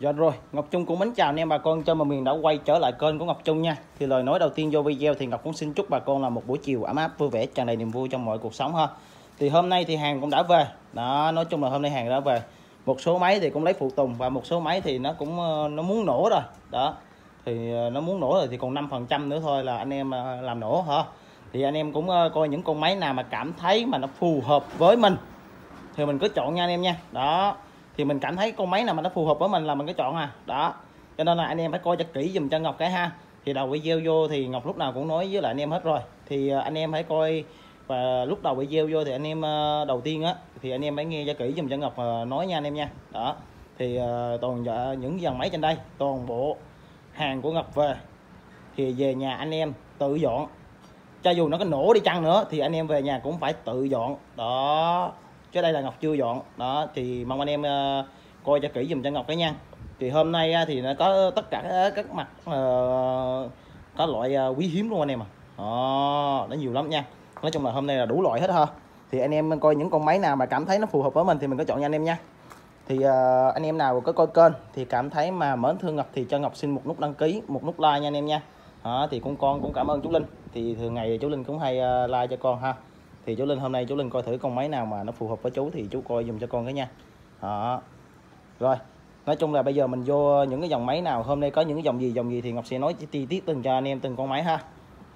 Dạ rồi, Ngọc Trung cũng mến chào anh em bà con trên mọi miền đã quay trở lại kênh của Ngọc Trung nha. Thì lời nói đầu tiên vô video thì Ngọc cũng xin chúc bà con là một buổi chiều ấm áp vui vẻ, tràn đầy niềm vui trong mọi cuộc sống ha. Thì hôm nay thì hàng cũng đã về. Đó, nói chung là hôm nay hàng đã về. Một số máy thì cũng lấy phụ tùng và một số máy thì nó cũng nó muốn nổ rồi. Đó. Thì nó muốn nổ rồi thì còn 5% nữa thôi là anh em làm nổ ha. Thì anh em cũng coi những con máy nào mà cảm thấy mà nó phù hợp với mình thì mình cứ chọn nha anh em nha. Đó. Thì mình cảm thấy con máy nào mà nó phù hợp với mình là mình cứ chọn à. Đó, cho nên là anh em phải coi cho kỹ dùm cho Ngọc cái ha. Thì đầu video vô thì Ngọc lúc nào cũng nói với lại anh em hết rồi, thì anh em hãy coi. Và lúc đầu video vô thì anh em đầu tiên á thì anh em hãy nghe cho kỹ dùm cho Ngọc nói nha anh em nha. Đó, thì toàn những dàn máy trên đây toàn bộ hàng của Ngọc về thì về nhà anh em tự dọn, cho dù nó có nổ đi chăng nữa thì anh em về nhà cũng phải tự dọn. Đó, chứ đây là Ngọc chưa dọn. Đó, thì mong anh em coi cho kỹ dùm cho Ngọc cái nha. Thì hôm nay thì nó có tất cả các mặt có loại quý hiếm luôn anh em à. Đó, nó nhiều lắm nha. Nói chung là hôm nay là đủ loại hết ha. Thì anh em coi những con máy nào mà cảm thấy nó phù hợp với mình thì mình có chọn nha anh em nha. Thì anh em nào có coi kênh thì cảm thấy mà mến thương Ngọc thì cho Ngọc xin một nút đăng ký, một nút like nha anh em nha. Đó, thì con cũng cảm ơn chú Linh. Thì thường ngày chú Linh cũng hay like cho con ha. Thì chú Linh hôm nay chú Linh coi thử con máy nào mà nó phù hợp với chú thì chú coi dùm cho con cái nha. Đó. Rồi, nói chung là bây giờ mình vô những cái dòng máy nào, hôm nay có những cái dòng gì thì Ngọc sẽ nói chi tiết từng cho anh em từng con máy ha.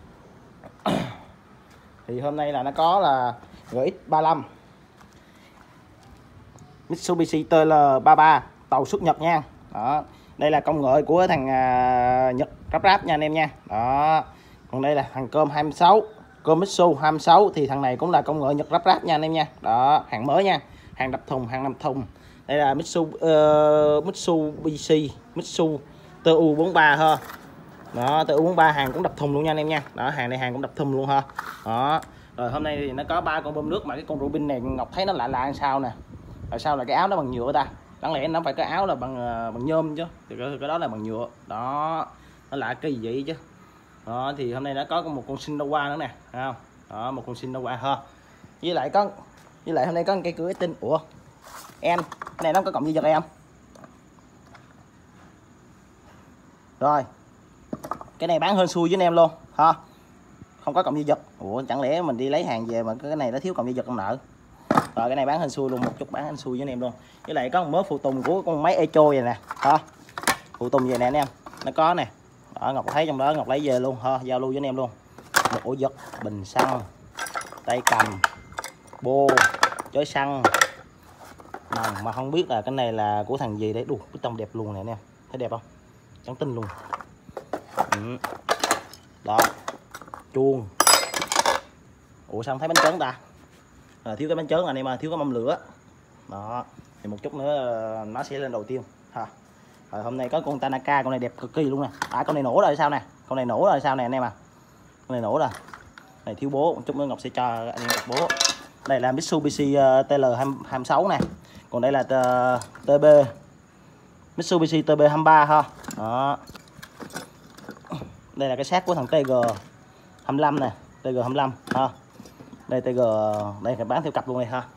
Thì hôm nay là nó có là GX35, Mitsubishi TL33 tàu xuất Nhật nha. Đó, đây là công nghệ của thằng Nhật ráp nha anh em nha. Đó, còn đây là thằng Cơm 26, Komatsu 26 thì thằng này cũng là công nghệ Nhật ráp nha anh em nha. Đó, hàng mới nha, hàng đập thùng, hàng 5 thùng. Đây là Mitsubishi TU43 ha. Đó, TU43 hàng cũng đập thùng luôn nha anh em nha. Đó, hàng này hàng cũng đập thùng luôn ha. Đó, rồi hôm nay thì nó có 3 con bơm nước, mà cái con Rubin này Ngọc thấy nó lạ làm sao nè. Tại sao là cái áo nó bằng nhựa ta? Đáng lẽ nó phải cái áo là bằng nhôm chứ. Thì cái đó là bằng nhựa. Đó, nó lạ kỳ vậy chứ. Đó, thì hôm nay nó có một con Shinnowa nữa nè, thấy không? Đó, một con Shinnowa ha. Với lại hôm nay có một cây cửa tinh. Ủa em, cái này nó có cộng gì giật em? Rồi, cái này bán hên xui với anh em luôn ha, không có cộng gì giật. Ủa chẳng lẽ mình đi lấy hàng về mà cái này nó thiếu cộng gì giật không nợ? Rồi cái này bán hên xui luôn, một chút bán hên xui với anh em luôn. Với lại có một mớ phụ tùng của con máy Echo vậy nè ha, phụ tùng về nè anh em, nó có nè. Đó, Ngọc thấy trong đó Ngọc lấy về luôn ha, giao lưu với anh em luôn. Một ổ giật, bình xăng, tay cầm, bô, chói xăng. Mà không biết là cái này là của thằng gì đấy. Đù, cái tông đẹp luôn nè anh em, thấy đẹp không? Trắng tinh luôn. Đó, chuông. Ủa sao không thấy bánh trớn ta? Thiếu cái bánh trớn anh em ơi, thiếu cái mâm lửa. Đó, thì một chút nữa nó sẽ lên đầu tiên ha. Rồi hôm nay có con Tanaka, con này đẹp cực kỳ luôn nè. Con này nổ rồi sao nè, con này nổ rồi sao nè anh em à. Con này nổ rồi. Này thiếu bố, một chút nữa Ngọc sẽ cho anh em một bố. Đây là Mitsubishi TL26 nè. Còn đây là TB Mitsubishi TB23 ha. Đó. Đây là cái xác của thằng TG25 nè, TG25 ha. Đây TG, đây phải bán theo cặp luôn này ha.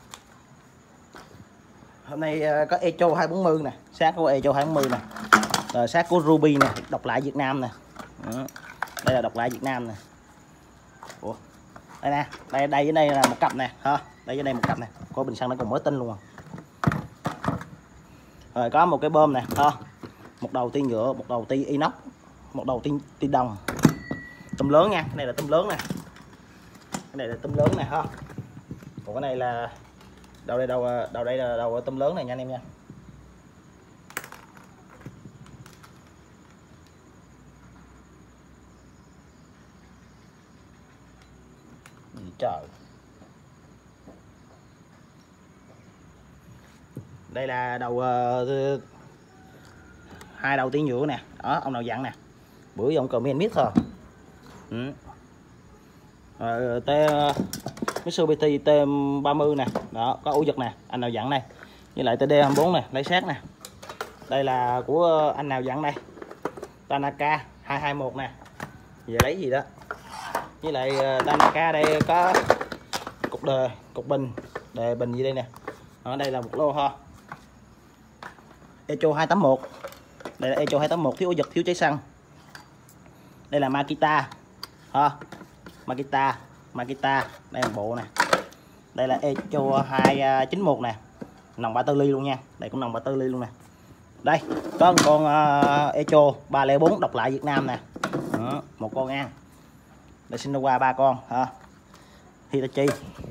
Hôm nay có Echo 240 nè, xác của Echo 240 nè. Rồi xác của Ruby nè, độc lạ Việt Nam nè. Đây là độc lạ Việt Nam nè. Ủa. Đây nè, đây với đây là một cặp nè ha. Đây với đây một cặp nè. Có bình xăng nó còn mới tinh luôn à. Rồi có một cái bơm nè ha. Một đầu ti nhựa, một đầu ti inox, một đầu ti đồng. Tôm lớn nha, cái này là tôm lớn nè. Cái này là tôm lớn nè ha. Còn cái này là đầu đây là đầu tôm lớn này nha anh em nha. Trời. Đây là đầu hai đầu ti nhựa nè. Đó, ông nào dặn nè. Bữa giờ ông comment miết thôi. Mitsubishi T30 nè. Đó, có ổ giật nè, anh nào dặn đây. Với lại TD24 nè, lấy sát nè. Đây là của anh nào dặn đây. Tanaka 221 nè. Về lấy gì đó. Với lại Tanaka đây có cục bình, đề bình gì đây nè. Ở đây là một lô ha. Echo 281. Đây là Echo 281 thiếu ổ giật, thiếu cháy xăng. Đây là Makita ha. Makita đây là bộ nè. Đây là Echo 291 nè, nòng 34 ly luôn nha. Đây cũng nòng 34 ly luôn nè. Đây có một con Echo 304 độc lạ Việt Nam nè. Đó, một con nha. Đây Shinova 3 con ha. Hitachi.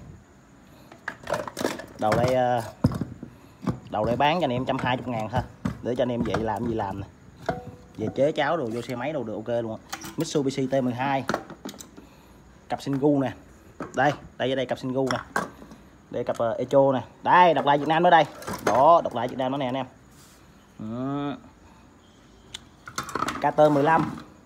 Đầu đây bán cho anh em 120.000 thôi, để cho anh em về làm gì làm nè, về chế cháo đồ vô xe máy đồ được ok luôn. Mitsubishi T12, cặp Singu nè. Đây cặp Singu nè. Đây cặp Echo nè. Đây độc lạ Việt Nam nữa đây. Đó, độc lạ Việt Nam nó nè anh em. KT15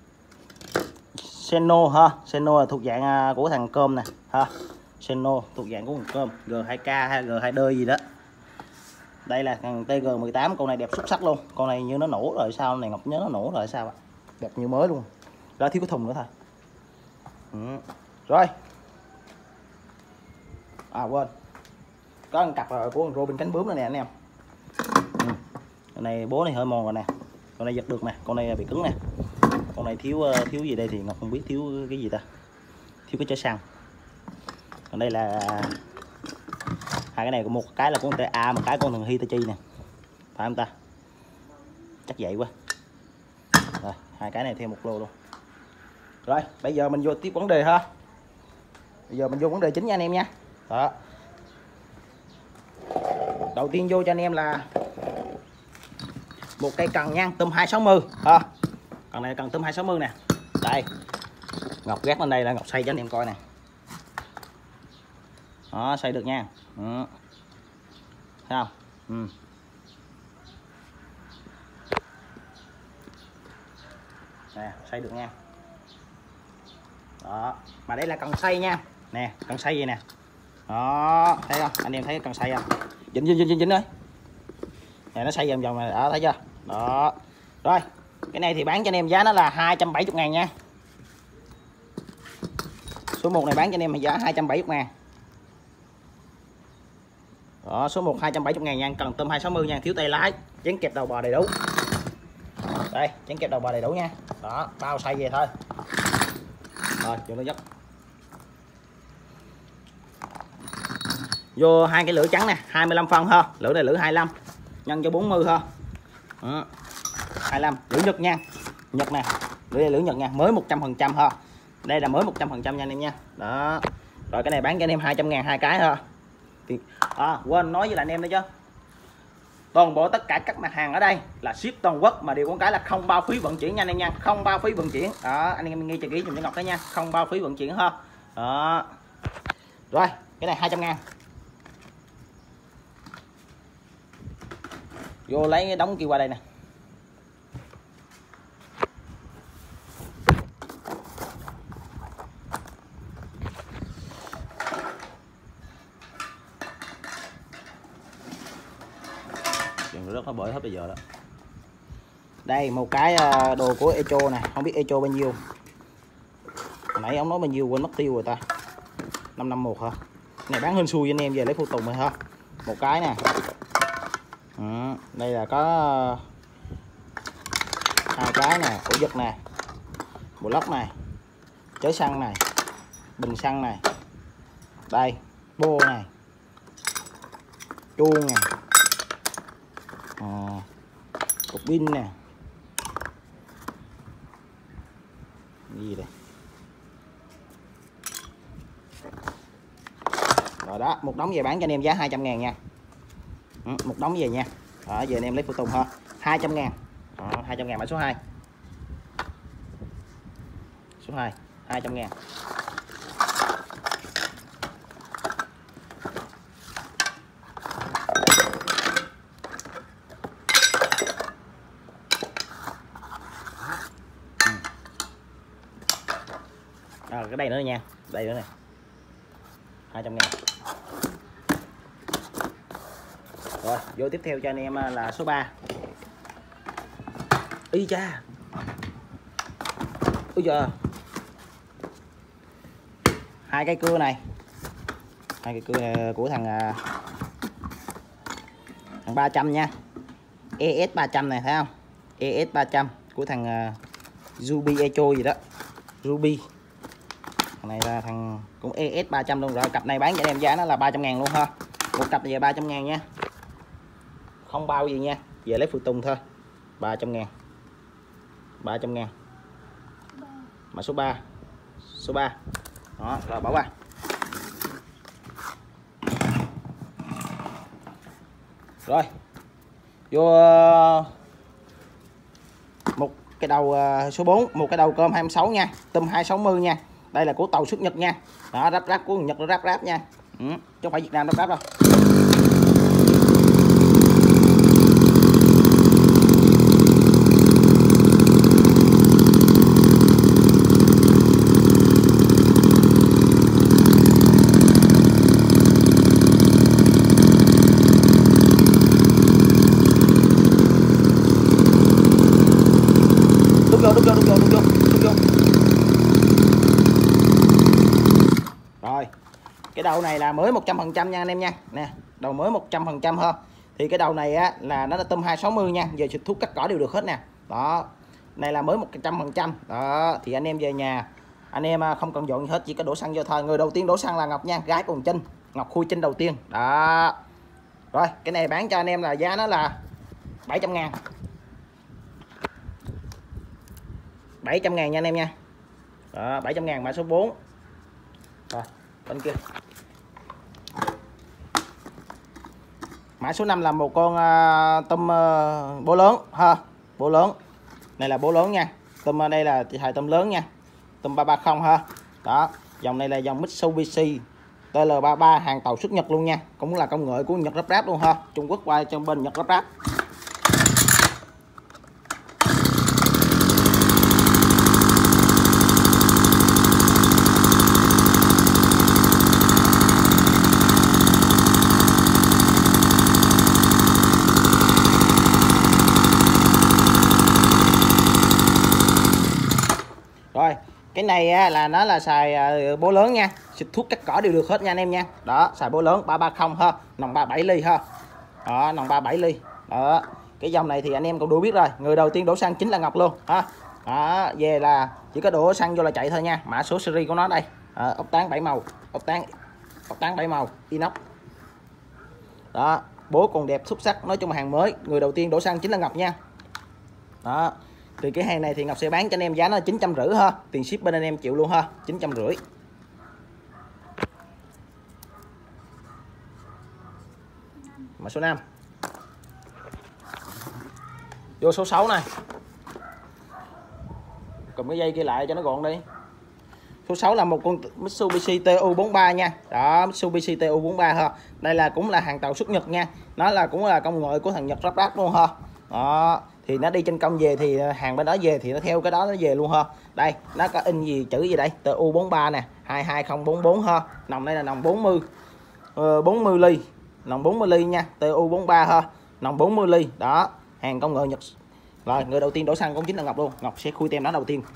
Seno ha. Seno là thuộc dạng của thằng cơm nè ha. Seno thuộc dạng của thằng cơm G2K hay G2D gì đó. Đây là thằng TG18, con này đẹp xuất sắc luôn. Con này như nó nổ rồi sao này, Ngọc nhớ nó nổ rồi sao ạ. Đẹp như mới luôn. Đó, thiếu cái thùng nữa thôi. Rồi. Quên. Có một cặp của Robin cánh bướm này nè anh em. Con này bố này hơi mòn rồi nè. Con này giật được nè, con này bị cứng nè. Con này thiếu gì đây thì Ngọc không biết, thiếu cái gì ta. Thiếu cái chai xăng. Còn đây là hai cái này, một cái là con TA, một cái con thằng Hitachi nè, phải không ta? Chắc vậy quá. Rồi hai cái này thêm một lô luôn. Rồi bây giờ mình vô tiếp vấn đề ha. Bây giờ mình vô vấn đề chính nha anh em nha. Đó, đầu tiên vô cho anh em là một cây cần nha, tôm 260 ha. Cần này là cần tôm 260 nè. Đây Ngọc gác lên đây là Ngọc xay cho anh em coi nè. Đó, xay được nha. Sao? Nè, xay được nha. Đó, mà đây là cần xay nha. Nè, cần xay vậy nè. Đó, thấy không? Anh em thấy cần xay không? Dính ơi. Nè, nó xay vòng vòng này, đó thấy chưa? Đó. Rồi, cái này thì bán cho anh em giá nó là 270.000 nha. Số 1 này bán cho anh em giá 270.000. Đó, số 1 270.000 nha, cần tôm 260 nha, thiếu tay lái, chén kẹp đầu bò đầy đủ. Đây, chén kẹp đầu bò đầy đủ nha. Đó, bao xay về thôi. Rồi, vô nó dốc. Vô hai cái lửa trắng nè, 25 phân ha. Lửa này lửa 25 nhân cho 40 ha. 25, lửa Nhật nha. Nhật nè. Lửa này lửa Nhật nha, mới 100% ha. Đây là mới 100% nha anh em nha. Đó. Rồi cái này bán cho anh em 200.000 hai cái ha. Thì quên nói với lại anh em nữa chứ. Toàn bộ tất cả các mặt hàng ở đây là ship toàn quốc, mà điều con cái là không bao phí vận chuyển nha anh em nha, không bao phí vận chuyển. Đó, anh em ghi cho kỹ dùm cho Ngọc đấy nha, không bao phí vận chuyển ha. Đó. Rồi, cái này 200.000. Vô lấy cái đống kia qua đây nè. Rất nó bởi hết bây giờ đó. Đây một cái đồ của Echo nè, không biết Echo bao nhiêu. Hồi nãy ông nói bao nhiêu quên mất tiêu rồi ta. 551 hả? Cái này bán hên xui anh em về lấy phụ tùng rồi ha. Một cái nè. Đây là có hai cái nè, ổ giật nè, bộ lốc này, chới xăng này, bình xăng này. Đây, bô này, chuông nè. Cục pin nè. Gì đây? Rồi đó, một đống về bán cho anh em giá 200.000 nha. Một đống về nha. Đó, về anh em lấy phụ tùng ha. 200.000. Đó, 200.000 mã số 2. Số 2, 200.000. Cái đây nữa nha, đây nữa nè, 200.000. Rồi vô tiếp theo cho anh em là số 3. Y cha, ui giờ hai cái cưa này, hai cái cưa này của thằng 300 nha, ES 300 này thấy không? ES 300 của thằng Ruby Echo gì đó. Ruby. Thằng này là thằng cũng ES 300 luôn. Rồi cặp này bán cho anh em giá nó là 300.000 luôn ha. Một cặp về 300.000 nha. Không bao gì nha. Về lấy phụ tùng thôi. 300.000. 300.000. Mã số 3. Số 3. Đó, rồi bỏ qua. Rồi. Vô một cái đầu số 4, một cái đầu cơm 26 nha, tôm 260 nha. Đây là của tàu xuất Nhật nha. Đó, ráp của Nhật, nó ráp nha. Chứ không phải Việt Nam ráp đâu. Đút vô. Rồi cái đầu này là mới 100% nha anh em nha. Nè, đầu mới 100% ha. Thì cái đầu này á là nó là tôm 260 nha. Giờ xịt thuốc cắt cỏ đều được hết nè. Đó, này là mới 100%. Đó, thì anh em về nhà anh em không cần dọn gì hết, chỉ có đổ xăng vô thôi. Người đầu tiên đổ xăng là Ngọc nha, gái còn Trinh, Ngọc Khui Trinh đầu tiên. Đó. Rồi cái này bán cho anh em là giá nó là 700.000. 700.000 nha anh em nha. Đó, 700.000 mã số 4. Rồi, bên kia. Mã số 5 là một con tôm bố lớn ha, bố lớn. Này là bố lớn nha. Tôm ở đây là xài tôm lớn nha. Tôm 330 ha. Đó, dòng này là dòng Mitsubishi TL33, hàng tàu xuất Nhật luôn nha. Cũng là công nghệ của Nhật ráp luôn ha. Trung Quốc qua trong bên Nhật ráp. Rồi, cái này á, là nó là xài bố lớn nha, xịt thuốc cắt cỏ đều được hết nha anh em nha. Đó, xài bố lớn 330 ha, nòng 37 ly ha. Đó, nòng 37 ly. Đó, cái dòng này thì anh em cũng đủ biết rồi, người đầu tiên đổ xăng chính là Ngọc luôn ha. Đó, về là chỉ có đổ xăng vô là chạy thôi nha. Mã số series của nó đây. Ốc tán 7 màu, ốc tán 7 màu inox. Đó, bố còn đẹp xuất sắc, nói chung là hàng mới, người đầu tiên đổ xăng chính là Ngọc nha. Đó. Thì cái hàng này thì Ngọc sẽ bán cho anh em giá nó là 950 ha, tiền ship bên anh em chịu luôn ha, 950. Mã số 5. Vô số 6 này. Cầm cái dây kia lại cho nó gọn đi. Số 6 là một con Mitsubishi TU43 nha. Đó, Mitsubishi TU43 ha. Đây là cũng là hàng tàu xuất Nhật nha. Nó là cũng là công nghệ của thằng Nhật ráp luôn ha. Đó, thì nó đi trên công về thì hàng bên đó về thì nó theo cái đó nó về luôn ha. Đây, nó có in gì chữ gì đây? TU43 nè, 22044 ha. Nòng đây là nòng 40 ly. Nòng 40 ly nha, TU43 ha. Nòng 40 ly. Đó, hàng công nghệ Nhật. Rồi, người đầu tiên đổ xăng cũng chính là Ngọc luôn. Ngọc sẽ khui tem đó đầu tiên.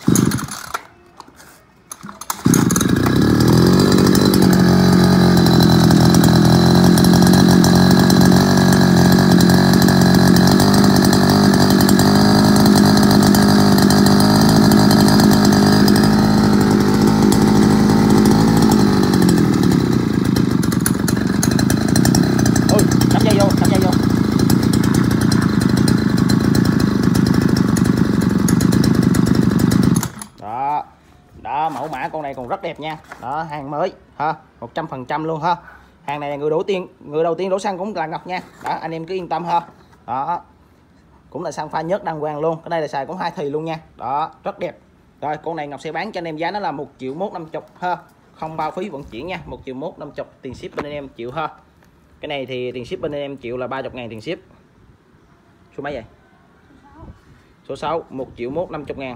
Đó, mẫu mã con này còn rất đẹp nha. Đó, hàng mới ha, 100% luôn ha. Hàng này người đầu tiên đổ xăng cũng là Ngọc nha. Đó, anh em cứ yên tâm ha. Đó, cũng là xăng pha nhớt đàng hoàng luôn. Cái này là xài cũng 2 thì luôn nha. Đó, rất đẹp. Rồi con này Ngọc sẽ bán cho anh em giá nó là 1.150.000 ha, không bao phí vận chuyển nha. 1.150.000 tiền ship bên anh em chịu ha. Cái này thì tiền ship bên anh em chịu là 30.000 tiền ship. Số mấy vậy? Số 6, 1.150.000.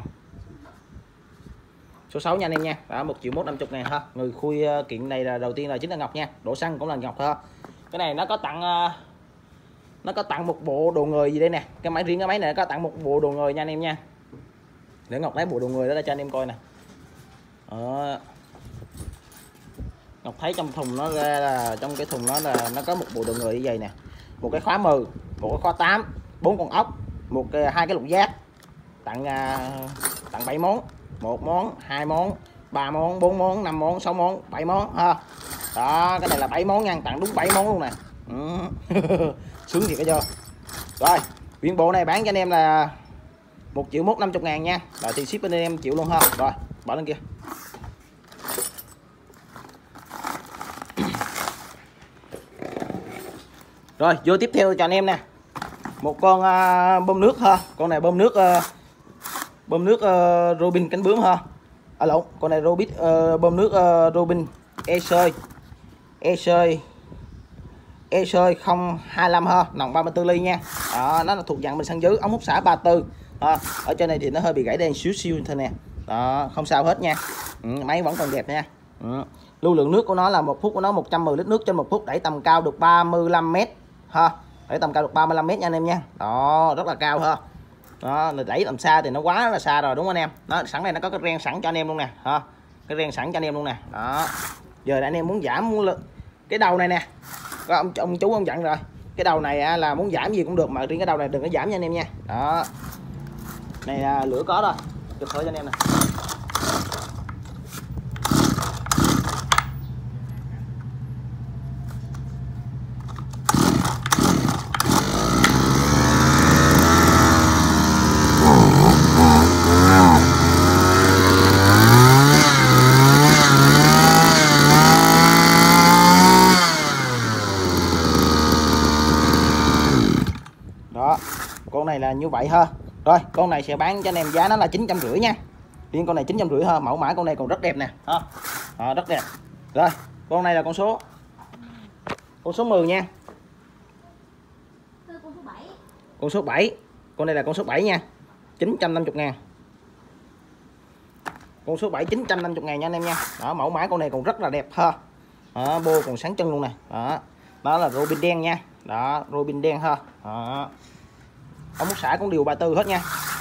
Số 6 nha anh em nha. Đó, 1.150.000 ha. Người khui kiện này là đầu tiên là chính là Ngọc nha. Đổ xăng cũng là Ngọc ha. Cái này nó có tặng một bộ đồ người gì đây nè. Cái máy riêng cái máy này nó có tặng một bộ đồ người nha anh em nha. Để Ngọc lấy bộ đồ người đó ra cho anh em coi nè. Đó. Ngọc thấy trong thùng nó ra là trong cái thùng nó là nó có một bộ đồ người như vậy nè. Một cái khóa 10, một cái khóa 8, 4 con ốc, hai cái lục giác, tặng 7 món, 1 món, 2 món, 3 món, 4 món, 5 món, 6 món, 7 món ha. Đó, cái này là 7 món nha, tặng đúng 7 món luôn nè. Sướng thiệt cái chưa. Rồi nguyên bộ này bán cho anh em là 1.150.000 nha. Rồi thì ship bên em chịu luôn ha. Rồi bỏ lên kia. Rồi vô tiếp theo cho anh em nè, một con bơm nước ha. Con này bơm nước Robin cánh bướm ha. Lộn, con này bơm nước Robin e-sơi 025 ha, nòng 34 ly nha. Đó, nó là thuộc dạng bình xăng dứ, ống hút xả 34. Ở trên này thì nó hơi bị gãy đen xíu thôi nè. Đó, không sao hết nha. Máy vẫn còn đẹp nha. Lưu lượng nước của nó là 1 phút của nó 110 lít nước trên 1 phút, đẩy tầm cao được 35 m ha. Đẩy tầm cao được 35 m nha anh em nha. Đó, rất là cao ha. Đó, đẩy tầm xa thì nó quá là xa rồi đúng không anh em. Nó sẵn đây nó có cái ren sẵn cho anh em luôn nè ha. Cái ren sẵn cho anh em luôn nè. Đó. Giờ anh em muốn giảm cái đầu này nè. Có ông chú ông dặn rồi. Cái đầu này là muốn giảm gì cũng được, mà riêng cái đầu này đừng có giảm nha anh em nha. Đó. Này lửa có rồi. Chụp thử cho anh em nè. Đó, con này là như vậy ha. Rồi, con này sẽ bán cho anh em giá nó là 950 nha. Riêng con này 950 ha, mẫu mã con này còn rất đẹp nè, ha. Rất đẹp. Rồi, con này là con số 10 nha. Con số 7. Con này là con số 7 nha. 950.000. Con số 7 950.000 nha anh em nha. Đó, mẫu mã con này còn rất là đẹp ha. Đó, bô còn sáng chân luôn nè. Đó là Robin đen nha. Đó, Robin đen ha. Đó. Ống hút xả cũng đều 34 hết nha.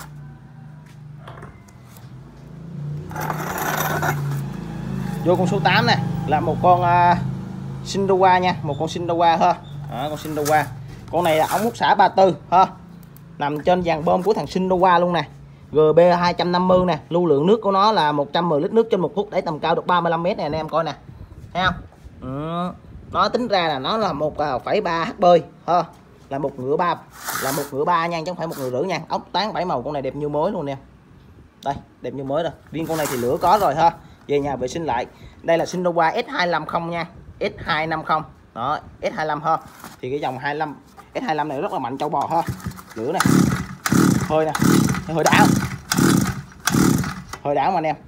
Vô con số 8 nè, là một con Sindowa nha, một con Sindowa ha. Đó, con Sindowa. Con này là ống hút xả 34 ha. Nằm trên dàn bơm của thằng Sindowa luôn nè. GB 250 nè, lưu lượng nước của nó là 110 lít nước trên 1 phút, đẩy tầm cao được 35 m này anh em coi nè. Thấy không? Nó tính ra là nó là 1,3 HP ha. Là một ngựa ba nha, chứ không phải 1 ngựa rưỡi nha. Ốc tán 7 màu, con này đẹp như mới luôn nè. Đây, đẹp như mới rồi. Riêng con này thì lửa có rồi ha. Về nhà vệ sinh lại. Đây là Sindowa S250 nha, S250. Đó, S25 ha. Thì cái dòng 25 S25 này rất là mạnh, châu bò ha. Lửa này. Hơi nè. Hơi đảo. Hơi đảo mà anh em.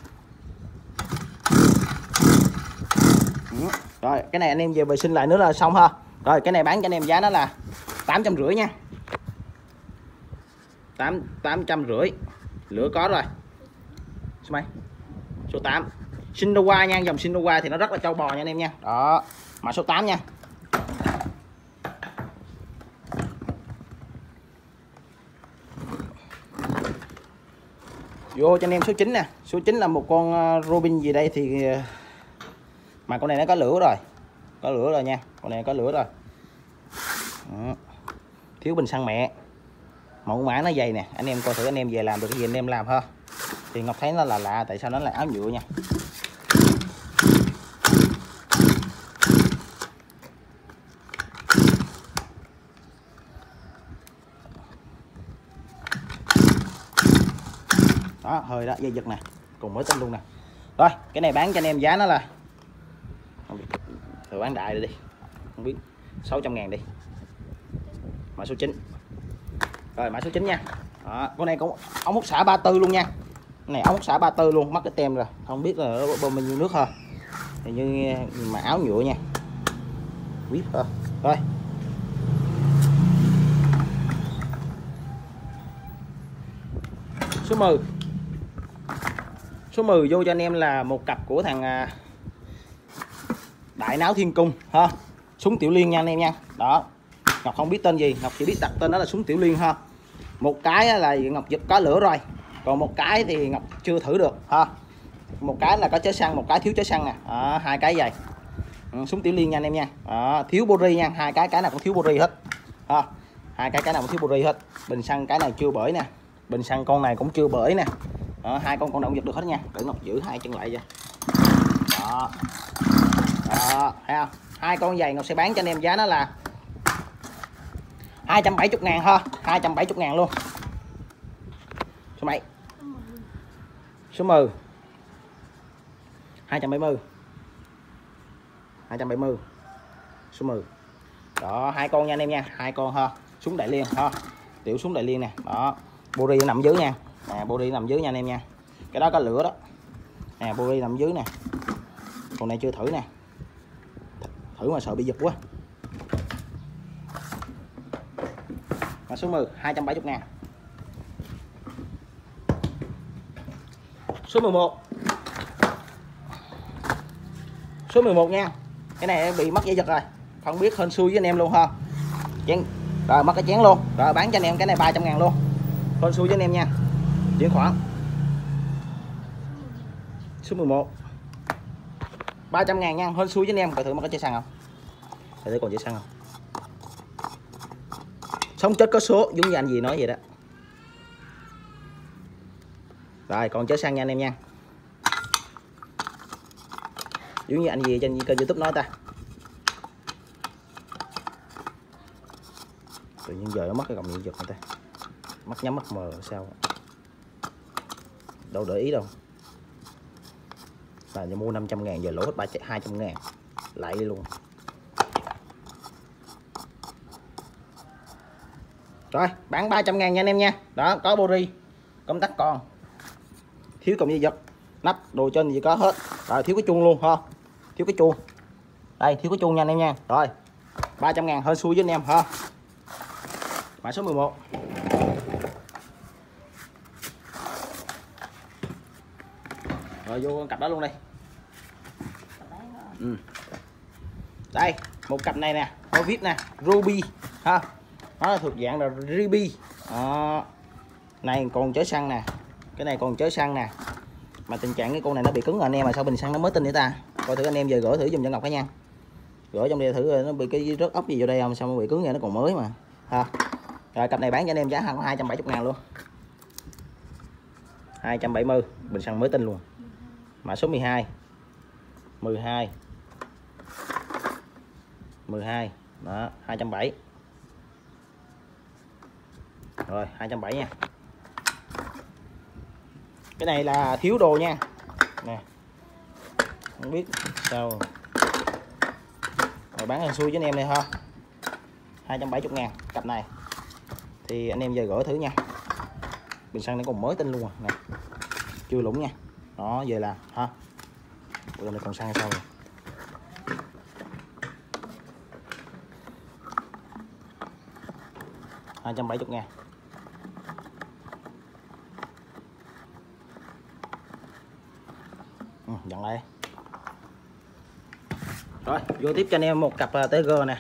Rồi, cái này anh em về vệ sinh lại nữa là xong ha. Rồi, cái này bán cho anh em giá nó là 850 nha. 850. Lửa có rồi. Số mấy? Số 8. Sindowa nha, dòng Sindowa thì nó rất là châu bò nha anh em nha. Đó, mã số 8 nha. Vô cho anh em số 9 nè. Số 9 là một con Robin gì đây thì mà con này nó có lửa rồi. Có lửa rồi nha. Con này có lửa rồi. Đó. Thiếu bình xăng mẹ. Mẫu mã nó dày nè. Anh em coi thử anh em về làm được cái gì anh em làm ha. Thì Ngọc thấy nó là lạ, tại sao nó là áo nhựa nha. Đó, hơi đó, dây giật nè. Cùng mới tinh luôn nè. Rồi, cái này bán cho anh em giá nó là rồi bán đại đi. Không biết 600.000 đi. Mã số 9. Rồi mã số 9 nha. Đó, con này cũng ống hút xả 34 luôn nha. Cái này ống hút xả 34 luôn, mắc cái tem rồi. Không biết là bơm bao nhiêu nước ha. Thì như mà áo nhựa nha. Biết ha. Rồi. Số 10. Số 10 vô cho anh em là một cặp của thằng Đại Náo Thiên Cung ha. Súng Tiểu Liên nha anh em nha. Đó. Ngọc không biết tên gì, Ngọc chỉ biết đặt tên đó là súng Tiểu Liên ha. Một cái là Ngọc giật có lửa rồi, còn một cái thì Ngọc chưa thử được ha. Một cái là có chớ xăng, một cái thiếu chớ xăng nè. Hai cái vậy. Súng Tiểu Liên nha anh em nha. Thiếu bori nha, hai cái nào cũng thiếu bori hết ha. hai cái nào cũng thiếu bori hết. Bình xăng cái này chưa bởi nè, bình xăng con này cũng chưa bởi nè. Đó, hai con nào cũng giật được hết nha. Để Ngọc giữ hai chân lại cho. Đó. Đó, thấy không? Hai con giày Ngọc sẽ bán cho anh em giá nó là 270.000 ha, 270.000 luôn. Số mấy? Số 10. 270. 270. Số 10. Đó, hai con nha anh em nha, hai con ha. Súng Đại Liên ha. Tiểu súng Đại Liên nè. Đó. Bori nằm dưới nha. Nè, bori nằm dưới nha anh em nha. Cái đó có lửa đó. Nè, bori nằm dưới nè. Con này chưa thử nè. Thử mà sợ bị giật quá. Và số 10 270.000. Số 11. Số 11 nha. Cái này bị mất dây giật rồi. Không biết hên xui với anh em luôn ha. Chén. Rồi mất cái chén luôn. Rồi bán cho anh em cái này 300.000 luôn. Hên xui với anh em nha. Chuyển khoản. Số 11. 300.000 nha, hên xui với anh em. Coi thử mất cái chai xăng không? Coi thử còn chai xăng không? Sống chết có số, giống như anh gì nói vậy đó. Rồi còn chớ xăng nha anh em nha. Giống như anh gì trên kênh YouTube nói ta. Tự nhiên giờ nó mất cái gọng điện giật người ta. Mắt nhắm mắt mờ sao? Đâu để ý đâu. Là mua 500.000 giờ lỗ hết 200.000. Lại đi luôn. Rồi bán 300.000 nha anh em nha. Đó có bori, công tắc còn, thiếu cụm dây giật, nắp đồ trên gì có hết. Rồi thiếu cái chuông luôn ha. Thiếu cái chuông. Đây thiếu cái chuông nha anh em nha. Rồi 300.000 hên xui với anh em ha. Mã số 11. Rồi vô cặp đó luôn đây. Đây một cặp này nè, có vip nè, ruby ha. Nó là thuộc dạng là ruby. Đó. Này còn chớ xăng nè. Cái này còn chớ xăng nè. Mà tình trạng cái con này nó bị cứng rồi anh em, mà sao bình xăng nó mới tinh vậy ta. Coi thử anh em giờ gỡ thử giùm cho Ngọc cái nha. Gỡ trong đây thử nó bị cái rớt ốc gì vô đây không, sao nó bị cứng vậy, nó còn mới mà ha. Rồi cặp này bán cho anh em giá hàng 270.000 luôn. 270, bình xăng mới tinh luôn. Mã số 12. 12. 12. Đó, 270. Rồi, 270 nha. Cái này là thiếu đồ nha. Nè. Không biết sao. Rồi bán hàng xui với anh em này ha. 270.000 cặp này. Thì anh em giờ gỡ thử nha. Bình xăng nó còn mới tinh luôn à. Nè. Chưa lũng nha. Đó, về là ha. Bữa này còn xăng sao rồi. Hai 270.000. Dặn lại. Rồi vô tiếp cho anh em một cặp TG nè.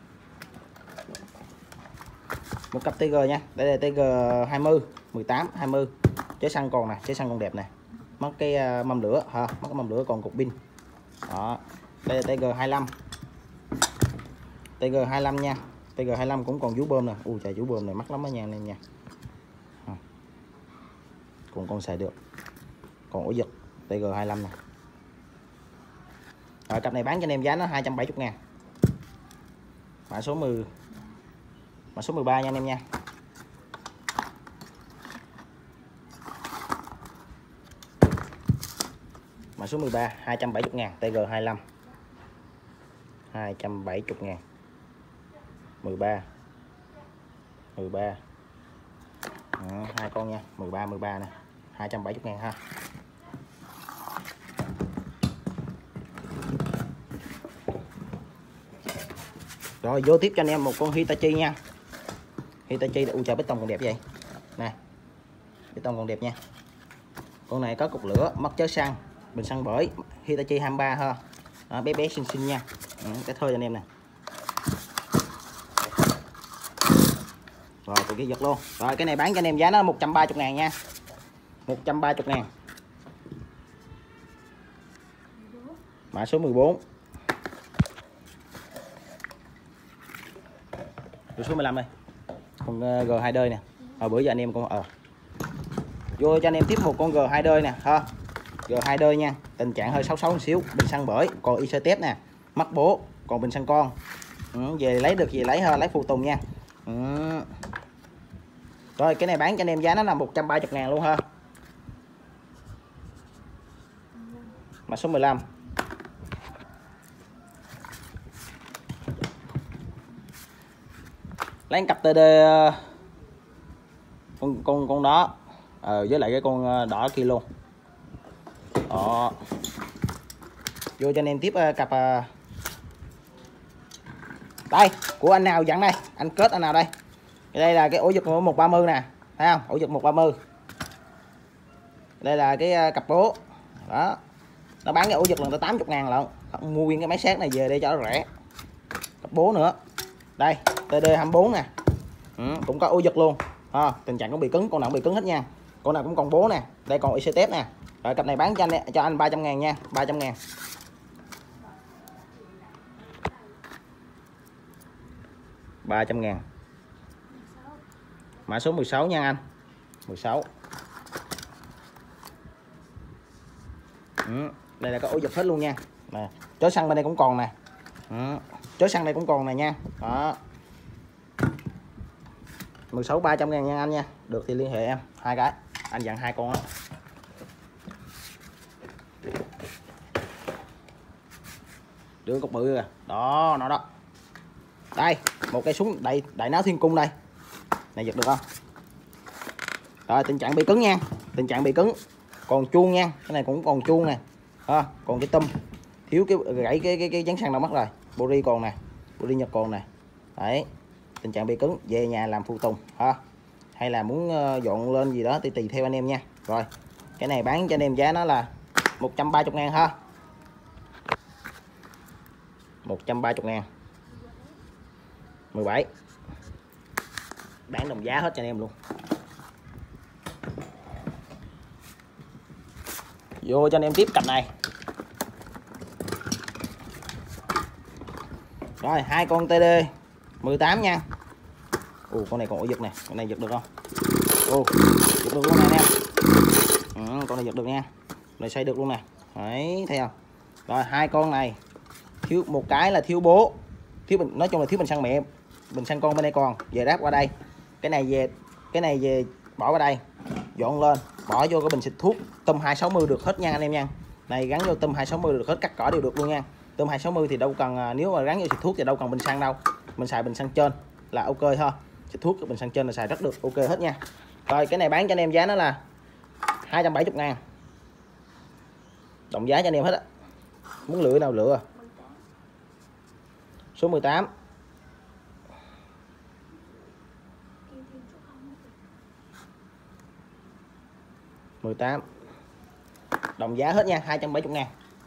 Một cặp TG nha. Đây là TG 20 18 20. Chế xăng còn nè, chế xăng còn đẹp nè. Mất cái mâm lửa ha, mất cái mâm lửa còn cục pin. Đó. Đây là TG 25. TG 25 nha. TG 25 cũng còn vú bơm nè. Ui trời, vú bơm này mắc lắm đó nha anh em nha. Còn xài được. Còn ổ giật TG 25 nè. Rồi cặp này bán cho anh em giá nó 270.000. Mã số 10. Mã số 13 nha anh em nha. Mã số 13 270.000 TG 25. 270.000. 13. 13. Hai con nha, 13 nè. 270.000 ha. Rồi vô tiếp cho anh em một con Hitachi nha. Hitachi là trời, bê tông còn đẹp vậy. Nè. Bê tông còn đẹp nha. Con này có cục lửa, mất chớ xăng, bình xăng bởi, Hitachi 23 ha. Đó, bé bé xinh xinh nha. Cái thơi cho anh em nè. Rồi tụi kia giật luôn. Rồi cái này bán cho anh em giá nó 130.000 nha. 130.000. Mã số 14. Rồi số 15 đây. con G2 đơi nè. Bữa giờ anh em con vô cho anh em tiếp một con G2 đơi nè ha. G2 đơi nha, tình trạng hơi 66 một xíu, bình xăng bởi, còn IC tép nè, mắt bố, còn bình xăng con. Về lấy được gì lấy ha, lấy phụ tùng nha. Rồi cái này bán cho anh em giá nó là 130.000 luôn ha. Mã số 15. Lấy cặp TD con đó với lại cái con đỏ kia luôn. Đó. Vô cho anh em tiếp cặp đây của anh nào dặn đây, anh kết anh nào đây. Đây là cái ổ giật 130 nè, thấy không? Ổ giật 130. Đây là cái cặp bố. Đó. Nó bán cái ổ giật lần tới 80.000 lận. Mua nguyên cái máy xét này về đây cho nó rẻ. Cặp bố nữa. Đây, TD24 nè. Cũng có ổ giật luôn. Tình trạng cũng bị cứng, con nào cũng bị cứng hết nha. Con nào cũng còn bố nè. Đây còn IC tép nè. Rồi cặp này bán cho anh 300.000 nha, 300.000. 300.000. Mã số 16 nha anh. 16. Đây là cái ổ giật hết luôn nha. Nè, chó xăng bên đây cũng còn nè. Chó xăng đây cũng còn nè nha. Đó. 16 300.000 nha anh nha. Được thì liên hệ em, hai cái. Anh dặn hai con đó. Đưa cục bự kìa. Đó, nó đó. Đây, một cây súng đại náo thiên cung đây. Này giật được không? Rồi tình trạng bị cứng nha, tình trạng bị cứng. Còn chuông nha, cái này cũng còn chuông nè. Còn cái tâm thiếu cái gãy cái dán xăng đâu mất rồi. Bori còn nè, bori Nhật còn nè. Đấy. Tình trạng bị cứng, về nhà làm phụ tùng ha. Hay là muốn dọn lên gì đó thì tùy theo anh em nha. Rồi, cái này bán cho anh em giá nó là 130.000 ha. 130.000. 17. Bán đồng giá hết cho anh em luôn. Vô cho anh em tiếp cặp này. Rồi, hai con TD 18 nha. Con này còn ổ giật nè, con này giật được không? Giật được luôn nè anh em. Con này giật được nha. Này xoay được luôn nè. Đấy, thấy không? Rồi hai con này thiếu một cái là thiếu bố, nói chung là thiếu bình xăng mẹ, bình xăng con bên đây còn, về ráp qua đây. Cái này về bỏ qua đây, dọn lên, bỏ vô cái bình xịt thuốc Tum 260 được hết nha anh em nha. Này gắn vô Tum 260 được hết, cắt cỏ đều được luôn nha. Tum 260 thì đâu cần, nếu mà gắn vô xịt thuốc thì đâu cần bình xăng đâu. Mình xài bình xăng trên là ok ha. Xịt thuốc bình xăng trên là xài rất được ok hết nha. Rồi cái này bán cho anh em giá nó là 270.000. Đồng giá cho anh em hết á. Muốn lựa nào lựa. Số 18. Đồng giá hết nha, 270.000.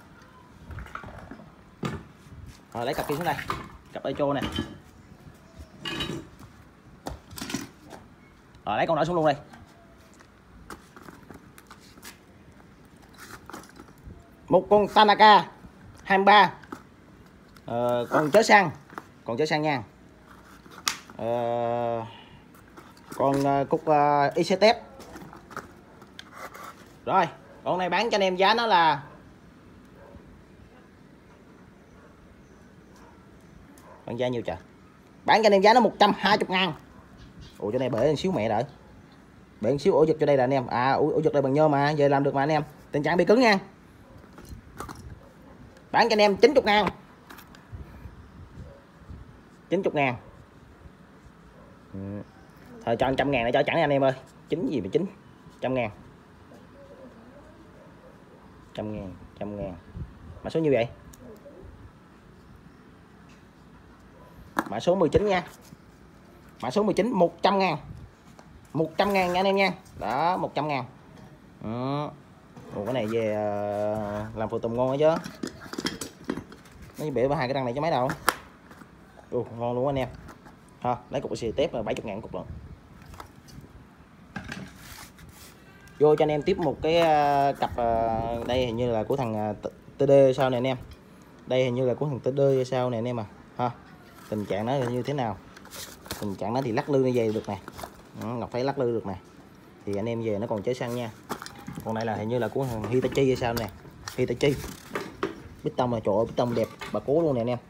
Rồi lấy cặp kia xuống đây. Cặp Echo nè. Rồi lấy con đỏ xuống luôn đây. Một con Tanaka 23. Còn chớ xăng nha. Còn cục IC tép. Rồi con này bán cho anh em giá nó là bán giá nhiêu trời, bán cho anh em giá nó 120.000. Chỗ này bể một xíu mẹ đợi, bể một xíu ổ giật cho đây là anh em. Ổ giật đây bằng nhôm mà, về làm được mà anh em. Tình trạng bị cứng nha. Bán cho anh em 90.000. 90.000. Thôi cho 100.000 để cho chẳng anh em ơi. 9 gì mà 9. 100.000. 100.000. Mã số như vậy. Mã số 19 nha. Mã số 19 100.000. 100.000 nha anh em nha. Đó 100.000. Cái này về làm phụ tùng ngon chứ. Nó bể ba hai cái răng này cho mấy đâu. Ngon luôn anh em. Lấy cục xì tép là 70.000 cục luôn. Vô cho anh em tiếp một cái cặp đây hình như là của thằng TD sao này anh em. Đây hình như là của thằng TD sao này anh em à. Tình trạng nó là như thế nào. tình trạng đó thì lắc lư như vậy được nè. Ngọc thấy lắc lư được nè, thì anh em về nó còn chở xăng nha. Còn này là hình như là của thằng Hitachi hay sao nè, Hitachi. Bít tông là trời ơi, bít tông đẹp bà cố luôn nè anh em.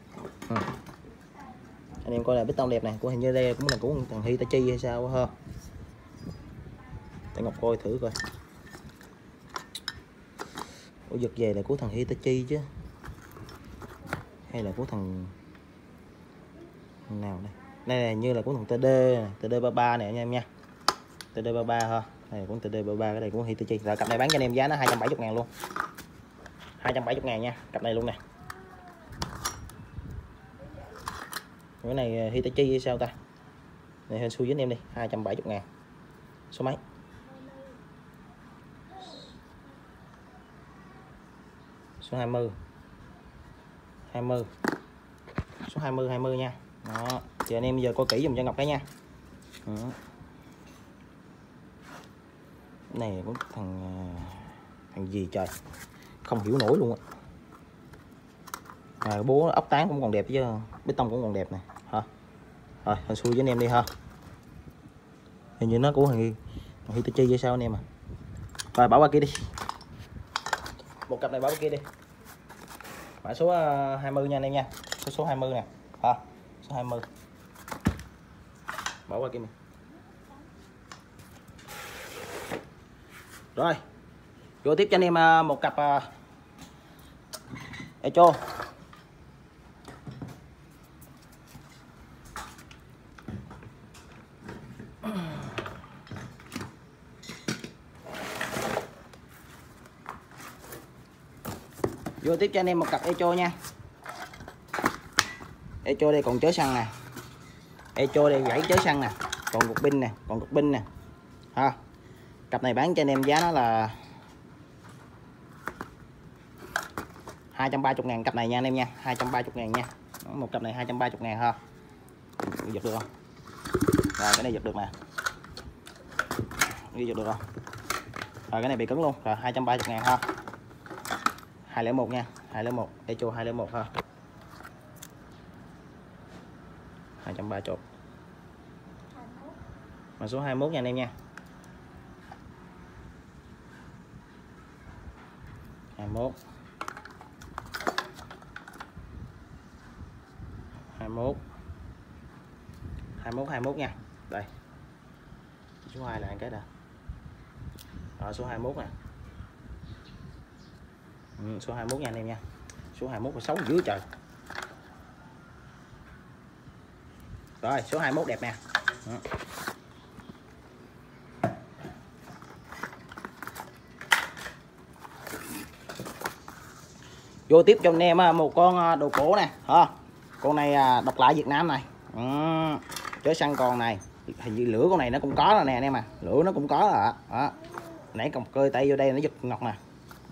Anh em coi là bít tông đẹp này, của hình như đây cũng là của thằng Hitachi hay sao ha. Để Ngọc coi thử coi. Ủa giật về là của thằng Hitachi chứ, hay là của thằng nào đây? Đây là như là của thằng TD, TD33 này anh em nha. TD33 ha. Đây là của TD33, cái này của Hitachi. Rồi cặp này bán cho anh em giá nó 270.000 luôn. 270.000 nha, cặp này luôn nè. Cái này Hitachi hay sao ta? Này hên xui với anh em đi, 270.000. Số mấy? Số 20. 20. Số 20 nha. Đó, thì anh em giờ coi kỹ dùm cho Ngọc cái nha. Đó. Cái này cũng thằng gì trời, không hiểu nổi luôn á. Bố ốc tán cũng còn đẹp chứ, bê tông cũng còn đẹp nè ha. Rồi hình xui với anh em đi ha. Hình như nó của thằng Hitachi hay sao anh em à. Rồi bảo qua kia đi, một cặp này bảo qua kia đi. Mã số 20 nha anh em nha, số 20 nè ha, số 20 bỏ qua kia mình. Rồi vô tiếp cho anh em một cặp Echo. Vô tiếp cho anh em một cặp Echo nha. Echo đây còn chớ xăng nè, Echo đây gãy chớ xăng nè, còn cục pin nè, còn cục pin nè ha. Cặp này bán cho anh em giá nó là 230.000 cặp này nha anh em nha, 230.000 nha. Một cặp này 230.000 ha. Giật được không? Rồi cái này giật được nè, ghi giật được không? Rồi cái này bị cứng luôn. Rồi 230.000 ha, 201 nha, 201 Echo 201 ha, 230. Mã số 21 nha anh em nha. 21 21 21 21 nha. Đây số 2 là cái nè. Rồi số 21 nè. Số 21 nha anh em nha. Số 21 là xấu dữ trời. Rồi số 21 đẹp nè. Đó. Vô tiếp cho anh em một con đồ cổ nè ha. Con này độc lạ Việt Nam này. Chớ xăng con này, hình như lửa con này nó cũng có rồi nè anh em à, lửa nó cũng có rồi đó. Nãy còn cơi tay vô đây nó giật Ngọc nè.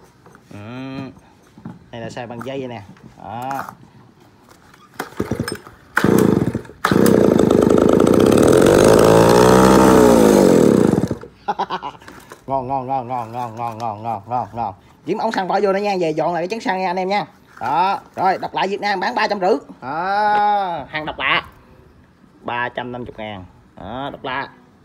Này là xài bằng dây vậy nè. Đó. ngon. Kiếm ống xăng bỏ vô đó nha, về dọn lại cái chén xăng nha anh em nha. Đó, rồi độc lạ Việt Nam bán 350. Đó, hàng độc lạ 350.000. Đó, độc lạ.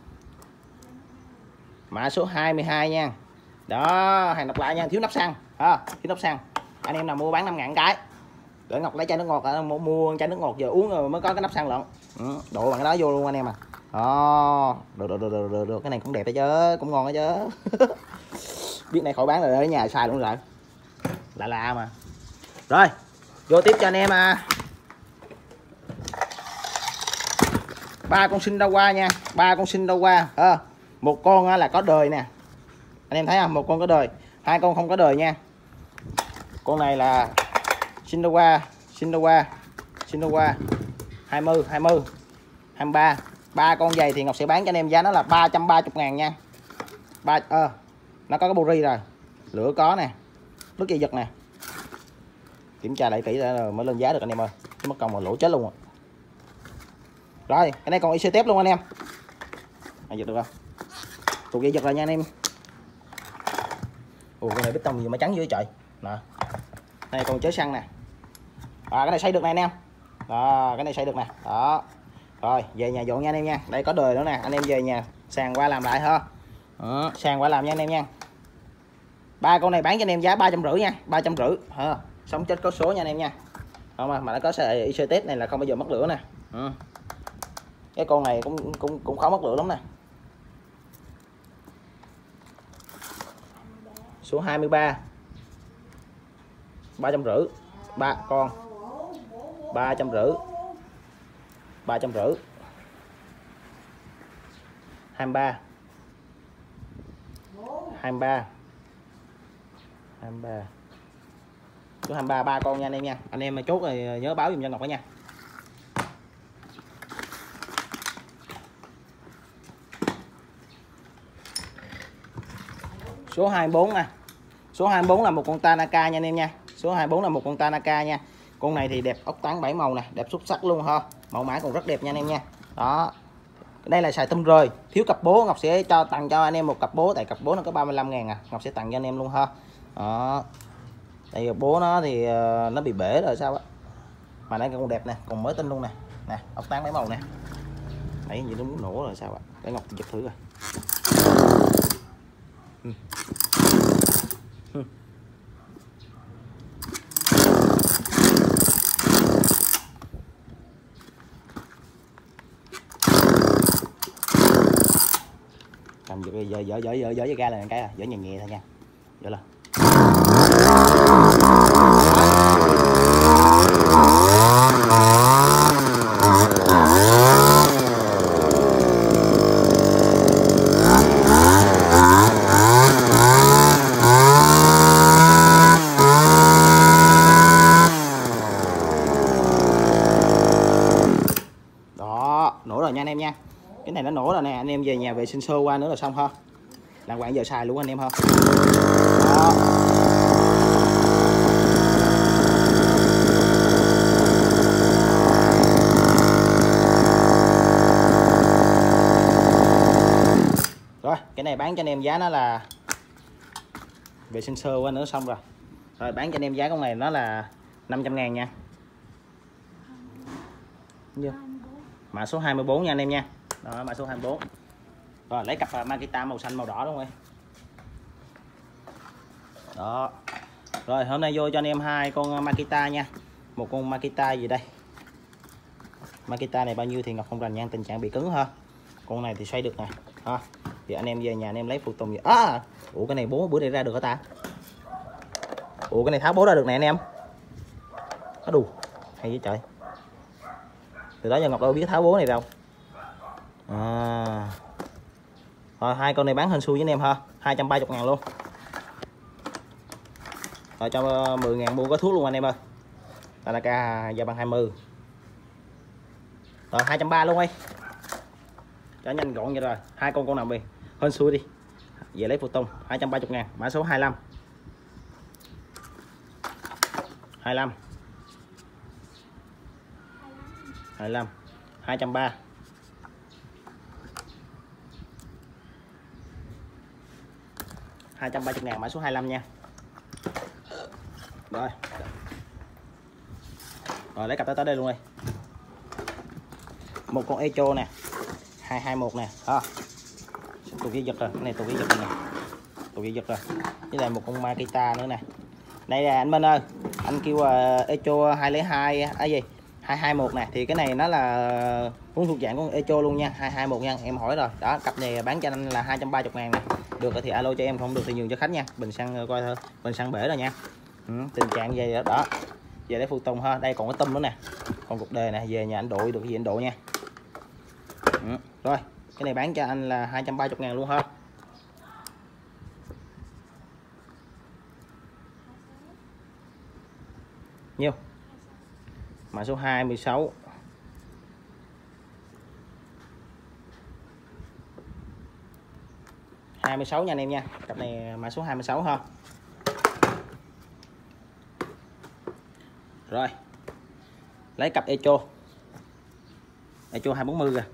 Mã số 22 nha. Đó, hàng độc lạ nha, thiếu nắp xăng. Ha, thiếu nắp xăng. Anh em nào mua bán 5.000 cái. Để Ngọc lấy chai nước ngọt, mua chai nước ngọt giờ uống rồi mới có cái nắp xăng lận. Đổ bằng cái đó vô luôn anh em à. Đó, được, cái này cũng đẹp đấy chứ, cũng ngon đấy chứ. Biết này khỏi bán rồi, ở nhà xài luôn rồi. Lạ mà. Rồi, vô tiếp cho anh em 3 con sinh đâu qua nha, 3 con sinh đâu qua. Một con là có đời nè. Anh em thấy không? Một con có đời, 2 con không có đời nha. Con này là sinh đâu qua 20, 23. 3 con giày thì Ngọc sẽ bán cho anh em giá nó là 330.000 nha. Nó có cái bori rồi, lửa có nè, nước dây giật nè. Kiểm tra lại kỹ rồi mới lên giá được anh em ơi, chứ mất công mà lỗ chết luôn rồi. Rồi cái này còn IC tép luôn anh em. Giật được không? Cục dây giật rồi nha anh em. Ủa con này bít tông gì mà trắng dữ trời nè. Cái này còn chớ xăng nè. Cái này xây được này anh em. Đó, cái này xây được nè. Đó. Rồi về nhà dọn nha anh em nha. Đây có đời nữa nè, anh em về nhà sàn qua làm lại ha. Đó, sàn qua làm nha anh em nha. Ba con này bán cho anh em giá 350 nha, 350. Sống chết có số nha anh em nha. Không mà nó có IC test này là không bao giờ mất lửa nè. Cái con này cũng khó mất lửa lắm nè. Số 23 350, 3 con 350, 350, 23 23 23, số 23 ba con nha anh em nha. Anh em mà chốt rồi nhớ báo giùm cho Ngọc đó nha. Số 24 nè. Số 24 là một con Tanaka nha anh em nha. Số 24 là một con Tanaka nha. Con này thì đẹp ốc tán 7 màu nè, đẹp xuất sắc luôn ha. Mẫu mã còn rất đẹp nha anh em nha. Đó. Đây là xài tôm rời, thiếu cặp bố Ngọc sẽ tặng cho anh em một cặp bố, tại cặp bố nó có 35.000 à. Ngọc sẽ tặng cho anh em luôn ha. Đó. Đây bố nó thì nó bị bể rồi sao á. Mà đây còn đẹp nè, còn mới tinh luôn nè. Nè, ốc tán 7 màu nè. Nãy gì nó muốn nổ rồi sao ạ? Để Ngọc giật thử rồi. Cầm dở cái ga này cái à, dở nhẹ nhẹ thôi nha. Dở lên. Đó, nổ rồi nha anh em nha. Cái này nó nổ rồi nè, anh em về nhà vệ sinh sơ qua nữa là xong ha. Là quãng giờ xài luôn anh em ha. Đó. Rồi, cái này bán cho anh em giá nó là vệ sinh sơ qua nữa xong rồi. Rồi bán cho anh em giá con này nó là 500.000 nha. Mã số 24 nha anh em nha. Đó, mã số 24. Rồi lấy cặp Makita màu xanh màu đỏ luôn rồi. Đó. Rồi hôm nay vô cho anh em hai con Makita nha. Một con Makita gì đây? Makita này bao nhiêu thì Ngọc không rành nha, tình trạng bị cứng ha. Con này thì xoay được nè. Ha. Thì anh em về nhà anh em lấy phụ tùng gì. À, ủa cái này bố bữa nay ra được hả ta? Ủa cái này tháo bố ra được nè anh em. Có đù. Hay vậy trời. Từ đó giờ Ngọc đâu biết tháo bố này đâu. À. Rồi hai con này bán hên xui với anh em ha, 230.000 luôn. Rồi cho 10.000 mua có thuốc luôn anh em ơi. Tanaka gia bằng 20. Rồi 230 luôn đi. Cho nhanh gọn vậy rồi. Hai con nào đi. Hên xui đi. Về lấy phụ tùng 230.000, mã số 25. 25. 25. 230. 230.000 mã số 25 nha. Rồi. Rồi lấy cặp tới đây luôn đi. Một con Echo nè. 221 nè. Ha. Tụi kia giật rồi, cái này tụi kia giật rồi nè. Tụi kia giật rồi. Với lại một con Makita nữa nè. Đây là anh Minh ơi. Anh kêu Echo 202 à gì? 221 nè, thì cái này nó là cũng thuộc dạng con Echo luôn nha, 221 nha, em hỏi rồi. Đó, cặp này bán cho anh là 230.000 nè. Được thì alo cho em, không được thì nhường cho khách nha. Bình xăng coi thôi, bình xăng bể rồi nha. Tình trạng về đó. Về để phụ tùng ha, đây còn cái tâm nữa nè. Còn cục đề nè, về nhà anh đội được cái gì anh độ nha. Rồi, cái này bán cho anh là 230.000 luôn ha. Nhiêu? Mã số 26. 26 nha anh em nha. Cặp này mã số 26 ha. Rồi. Lấy cặp Echo. Echo 240 kìa.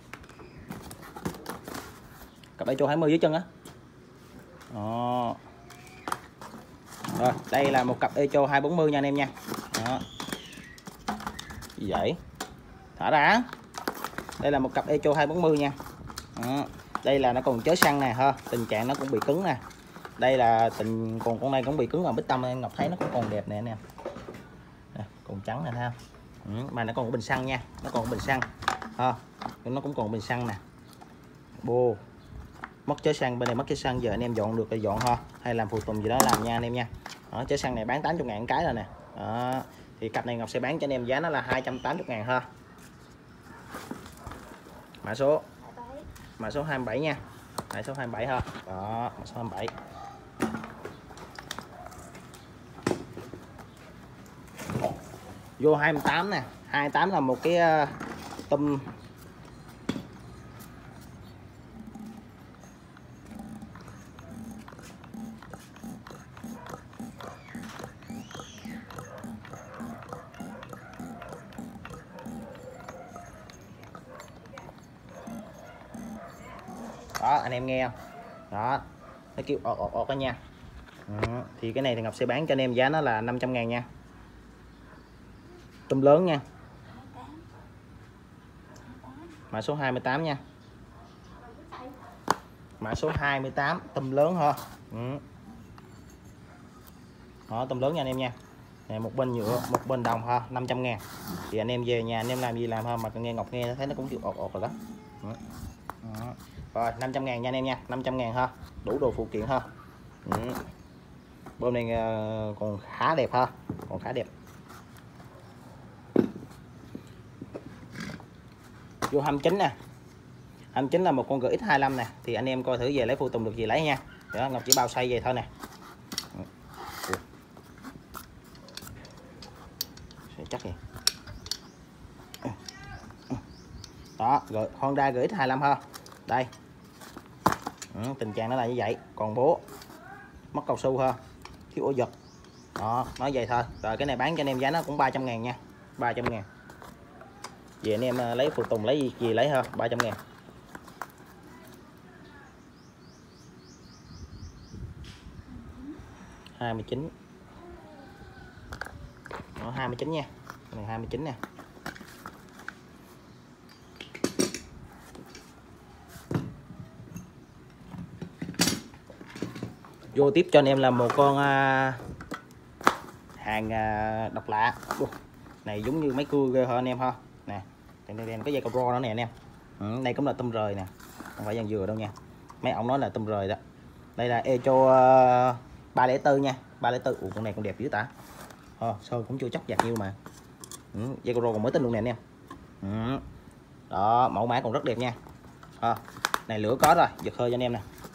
Cặp Echo 20 dưới chân á. Đó. Rồi, đây là một cặp Echo 240 nha anh em nha. Đó. Gì vậy? Thả ra. Đây là một cặp Echo 240 nha. Đó. Đây là nó còn chớ xăng nè ha, tình trạng nó cũng bị cứng nè. Đây là tình còn con này cũng bị cứng vào bích tông, em Ngọc thấy nó cũng còn đẹp nè anh em. Còn trắng nè ha. Mà nó còn có bình xăng nha, nó còn có bình xăng ha, nó cũng còn bình xăng nè. Bô mất chớ xăng, bên này mất chớ xăng, giờ anh em dọn được thì dọn ha, hay làm phụ tùng gì đó làm nha anh em nha. Đó, chớ xăng này bán 80.000 cái rồi nè. Đó. Thì cặp này Ngọc sẽ bán cho anh em giá nó là 280.000 ha. Mã số 27 nha. Mã số 27 ha. Đó, mã số 27. Vô 28 nè. 28 là một cái tôm đó, anh em nghe không? Đó, nó kêu ọt đó nha. Thì cái này thì Ngọc sẽ bán cho anh em giá nó là 500.000 nha. Tôm lớn nha. Mã số 28 nha. Mã số 28 tôm lớn ha. Đó, tôm lớn nha anh em nha. Này, một bên nhựa, một bên đồng ha, 500.000. Thì anh em về nhà anh em làm gì làm ha, mà nghe Ngọc nghe thấy nó cũng chịu ọt rồi đó. Đó. Rồi 500.000 nha anh em nha, 500.000 ha, đủ đồ phụ kiện ha. Bơm này còn khá đẹp ha, còn khá đẹp. Vô 29 nè. 29 là một con GX25 nè, thì anh em coi thử về lấy phụ tùng được gì lấy nha. Đó, Ngọc chỉ bao xoay về thôi nè. Chắc gì. Đó, Honda GX25 ha. Đây. Tình trạng nó là như vậy, còn bố mất cao su ha, thiếu ổ giật. Đó, nói vậy thôi. Rồi cái này bán cho anh em giá nó cũng 300.000 nha. 300.000. Về anh em lấy phụ tùng lấy gì lấy ha, 300.000. Đó, 29 nha. Cái này 29 nè. Vô tiếp cho anh em là một con hàng độc lạ. Này giống như mấy cưa ghê hơn anh em ha. Nè, đèn có dây cầu ro nữa nè anh em. Đây cũng là tôm rời nè, không phải dàn dừa đâu nha. Mấy ông nói là tôm rời đó. Đây là Echo 304 nha, 304. Con này còn đẹp dữ ta. Sơn cũng chưa chắc dạt nhiêu mà. Dây cầu ro còn mới tinh luôn nè anh em. Đó, mẫu mã còn rất đẹp nha. Này lửa có rồi, giật hơi cho anh em nè.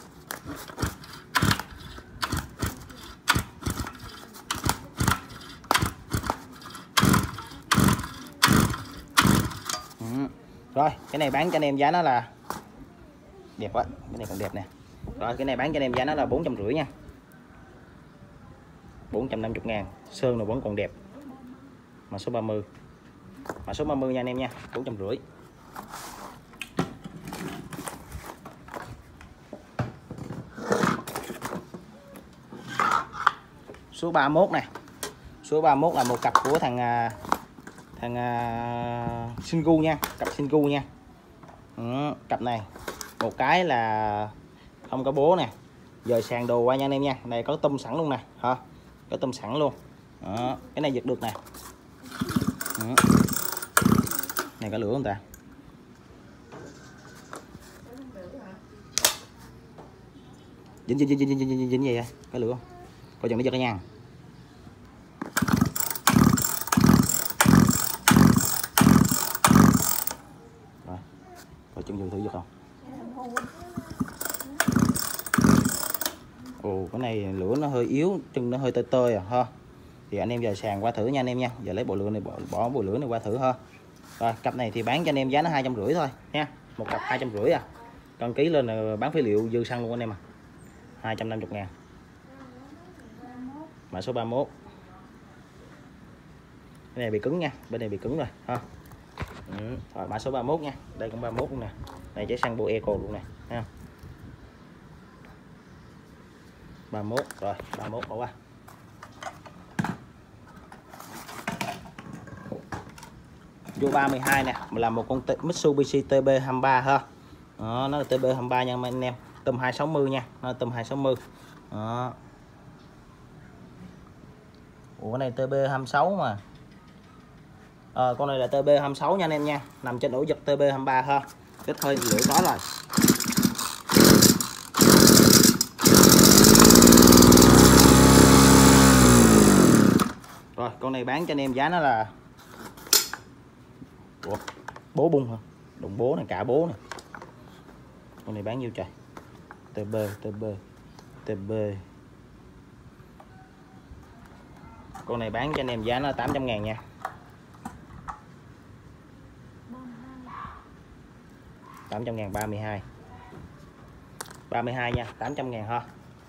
Rồi cái này bán cho anh em giá nó là đẹp quá, cái này còn đẹp nè. Rồi cái này bán cho anh em giá nó là 450 nha, 450.000. Sơn nó vẫn còn đẹp. Mã số 30, mã số 30 nha anh em nha, 450. Số 31 nè. Số 31 là một cặp của thằng Singu nha, cặp Singu nha. Cặp này một cái là không có bố nè, giờ sàn đồ qua nha anh em nha. Này có tôm sẵn luôn nè ha, có tôm sẵn luôn. Đó, cái này giật được nè. Này có lửa không ta? Dính gì vậy? Có lửa không? Coi chừng nó giật cái nha. Rồi, coi chừng thử giật không? Ồ, cái này lửa nó hơi yếu, chân nó hơi tơi tơi ha. Thì anh em giờ sàn qua thử nha anh em nha. Giờ lấy bộ lửa này bỏ bộ lửa này qua thử ha. Rồi cặp này thì bán cho anh em giá nó 250 thôi nha. Một cặp 250 à. Cân ký lên là bán phế liệu dư xăng luôn anh em à. 250.000. Mã số 31. Cái này bị cứng nha, bên này bị cứng rồi ha. Rồi mã số 31 nha. Đây cũng 31 luôn nè. Này trái xăng bộ Eco luôn nè ha. 31 rồi, 31 bỏ qua. vô 32 nè, là một con Mitsubishi TB23 ha. Đó, nó là TB23 nha anh em, tùm 260 nha, nó là tùm 260. Đó. Ủa cái này TB26 mà. Con này là TB26 nha anh em nha, nằm trên ổ giật TB23 ha. Cái hơi lửa có rồi. Rồi con này bán cho anh em giá nó là bố bung hả? Đụng bố này, cả bố này. Con này bán nhiêu trời? TB. Con này bán cho anh em giá nó 800.000 nha. 800.000 32 nha, 800.000 ha.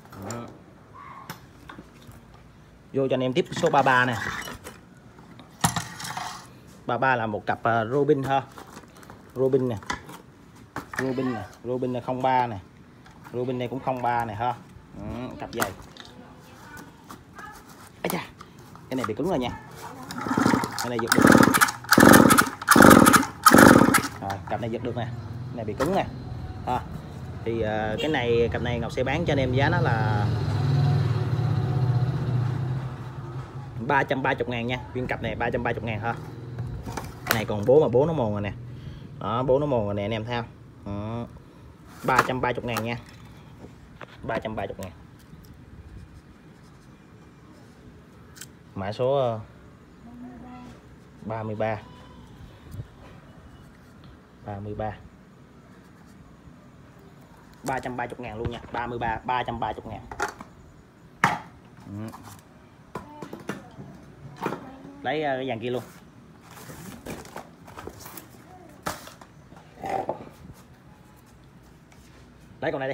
Vô cho anh em tiếp số 33 nè. 33 là một cặp Robin ha. Robin nè. Robin là 03 nè. Robin này cũng 03 này ha. Cặp dày. Ây da, cái này bị cứng rồi nha. Cái này giật được. Rồi, cặp này giật được nè. Cái này bị cứng nè. Ha. Thì cái này, cặp này Ngọc sẽ bán cho anh em giá nó là 330.000 nha. Viên cặp này 330.000 ha. Cái này còn bố mà bố nó mòn rồi nè. Đó, bố nó mòn rồi nè anh em thấy không? 330.000 nha. 330.000. Mã số 33. 330.000 luôn nha. 33 330.000. Lấy cái dàn kia luôn. Lấy con này đi.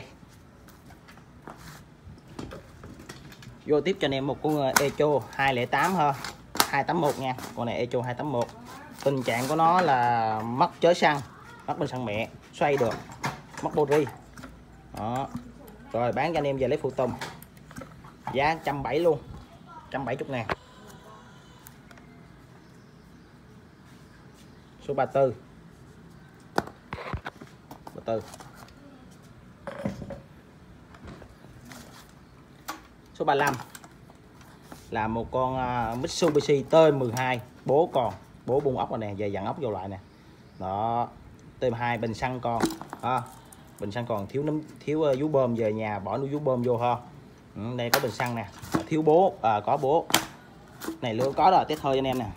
Vô tiếp cho anh em một con Echo 208 ha. 281 nha. Con này Echo 281. Tình trạng của nó là mất chớ xăng, mất bình xăng mẹ, xoay được, mất bori. Đó. Rồi bán cho anh em về lấy phụ tùng. Giá 170 luôn. 170.000. Số 34. 34. Số 35 là một con Mitsubishi T12, bố còn, bố bung ốc rồi nè, về dặn ốc vô lại nè. Đó, T12 bình xăng còn ha. Bình xăng còn thiếu vú bơm, về nhà bỏ núi vú bơm vô ha. Đây có bình xăng nè, thiếu bố, có bố. Này lửa có rồi, test hơi cho anh em nè.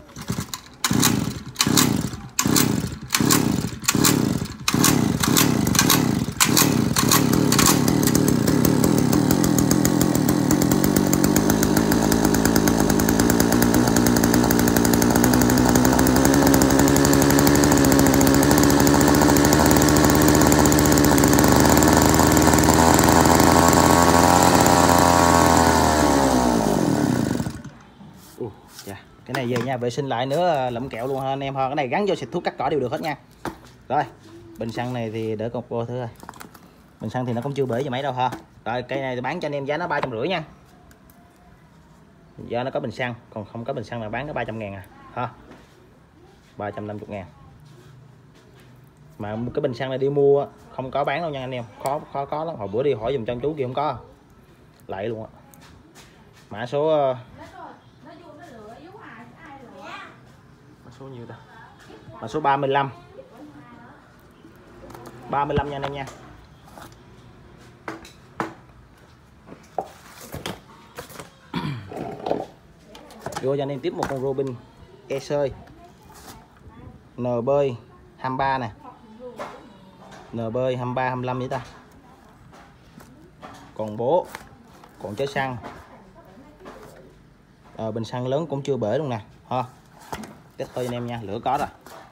Cái này về nha, vệ sinh lại nữa lẫm kẹo luôn ha anh em ha. Cái này gắn vô xịt thuốc cắt cỏ đều được hết nha. Rồi, bình xăng này thì đỡ cột vô thử coi. Bình xăng thì nó cũng chưa bể gì mấy đâu ha. Rồi, cây này thì bán cho anh em giá nó 350 nha. Do nó có bình xăng, còn không có bình xăng là bán có 300.000 à ha. 350.000. Mà cái bình xăng này đi mua không có bán đâu nha anh em, khó có lắm. Hồi bữa đi hỏi dùm cho chú kia không có. Lại luôn á. Mã số số nhiêu ta? Mã số 35. 35 nha anh em nha. Vô cho anh em tiếp một con Robin EC NB 23 nè. NB 23 25 vậy ta. Còn bố, còn chở xăng. Bình xăng lớn cũng chưa bể luôn nè ha. Test thôi anh em nha, lửa có rồi.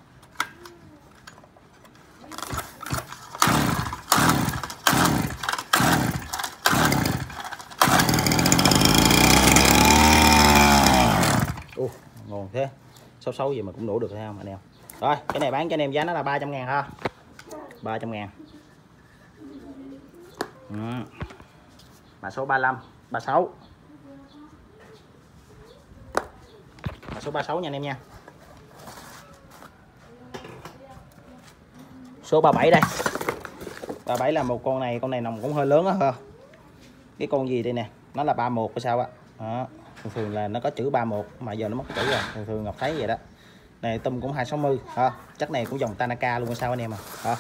Ngon thế. 66 gì mà cũng đổ được thấy không anh em. Rồi, cái này bán cho anh em giá nó là 300.000 ha. 300.000. Mã số 35, 36. Mã số 36 nha anh em nha. Số 37 đây. 37 là một con này nòng cũng hơi lớn á ha. Cái con gì đây nè, nó là 31 hay sao á. Đó. Thường là nó có chữ 31 mà giờ nó mất chữ rồi. Thường Ngọc thấy vậy đó. Này tôm cũng 260 ha. Chắc này cũng dòng Tanaka luôn hay sao anh em à. Ha.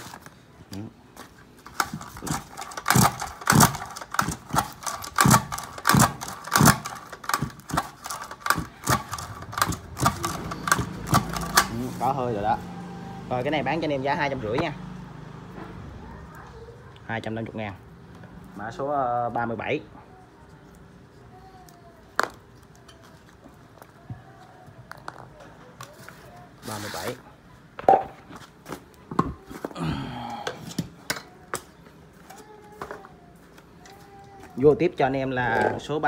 Có hơi rồi đó. Rồi cái này bán cho anh em giá 250 nha. 250.000. Mã số 37. 37. Vô tiếp cho anh em là số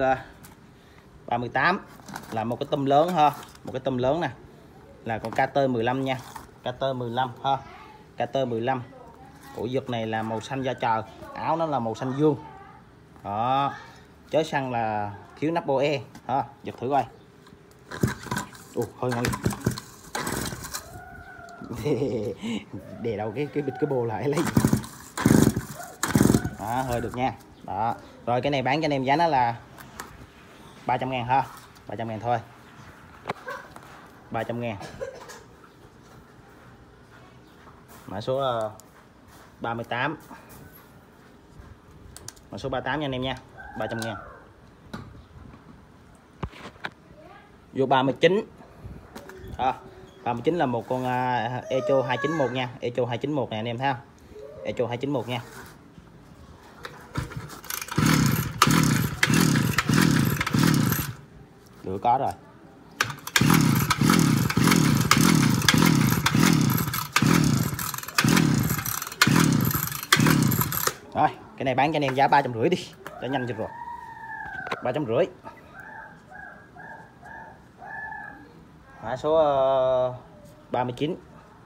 38 là một cái tôm lớn ha, một cái tôm lớn nè. Là con KT15 nha. KT15 ha. KT15. Ổ giật này là màu xanh da trời, áo nó là màu xanh dương. Đó. Chớ xăng là thiếu nắp boe ha, giật thử coi. Hơi ngon. Để đâu cái bịch cái bô lại lấy. Đó, hơi được nha. Đó. Rồi cái này bán cho anh em giá nó là 300.000 ha. 300.000 thôi. 300.000. Mã số 38. Mã số 38 nha anh em nha. 300.000. Vô 39. 39 là một con Echo 291 nha. Echo 291 này anh em thấy không? Echo 291 nha. Lửa có rồi. Rồi, cái này bán cho anh em giá 350 đi. Đã nhanh rồi. 350. Mã số 39.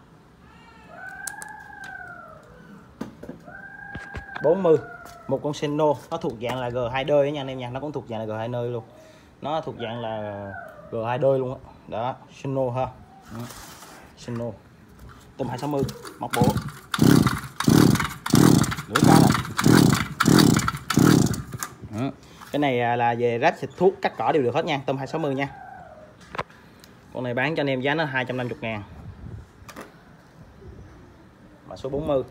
40. Một con Seno, nó thuộc dạng là G2 đơi nha anh em nha, nó cũng thuộc dạng là G2 đơi luôn. Nó thuộc dạng là G2 đơi luôn á. Đó, Seno ha. Seno. Tôm 260, móc bố. Lưỡi cá này. Cái này là về ráp xịt thuốc, cắt cỏ đều được hết nha, tôm 260 nha. Con này bán cho anh em giá nó 250.000. Mã số 40.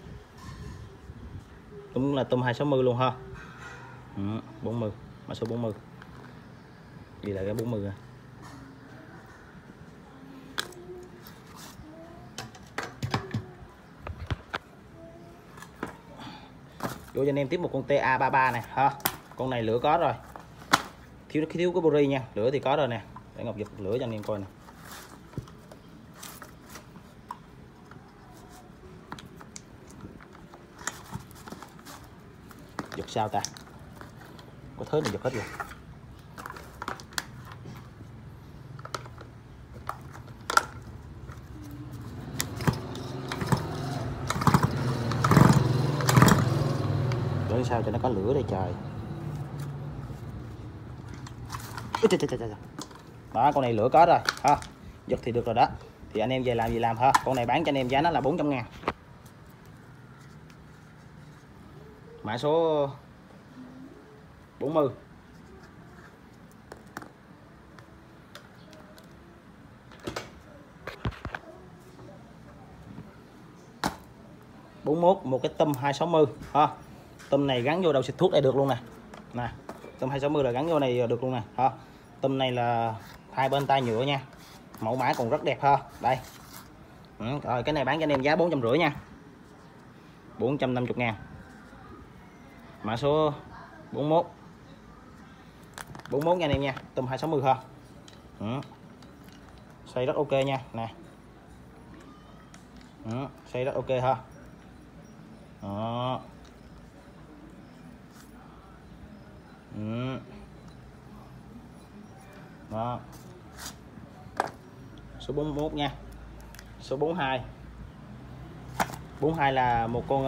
Cũng là tôm 260 luôn ha. 40. Mã số 40. Gì là cái 40 rồi. Vô cho anh em tiếp một con TA33 này ha. Con này lửa có rồi. Thiếu cái bori nha. Lửa thì có rồi nè. Để Ngọc giật lửa cho anh em coi nè. Giật sao ta? Có thớ này giật hết rồi. Để sao cho nó có lửa đây trời. Đó, con này lửa có rồi ha. Giật thì được rồi đó. Thì anh em về làm gì làm ha. Con này bán cho anh em giá nó là 400.000. Mã số 40. 41, một cái tôm 260 ha. Tôm này gắn vô đầu xịt thuốc đây được luôn nè. Nè, tôm 260 là gắn vô này được luôn nè ha. Tôm này là hai bên tay nhựa nha. Mẫu mã còn rất đẹp ha. Đây. Rồi cái này bán cho anh em giá 450 nha. 450.000. Mã số 41. 41 nha anh em nha, tôm 260 ha. Xây rất ok nha, nè. Xây rất ok ha. Đó. Đó. Số 41 nha. Số 42. 42 là một con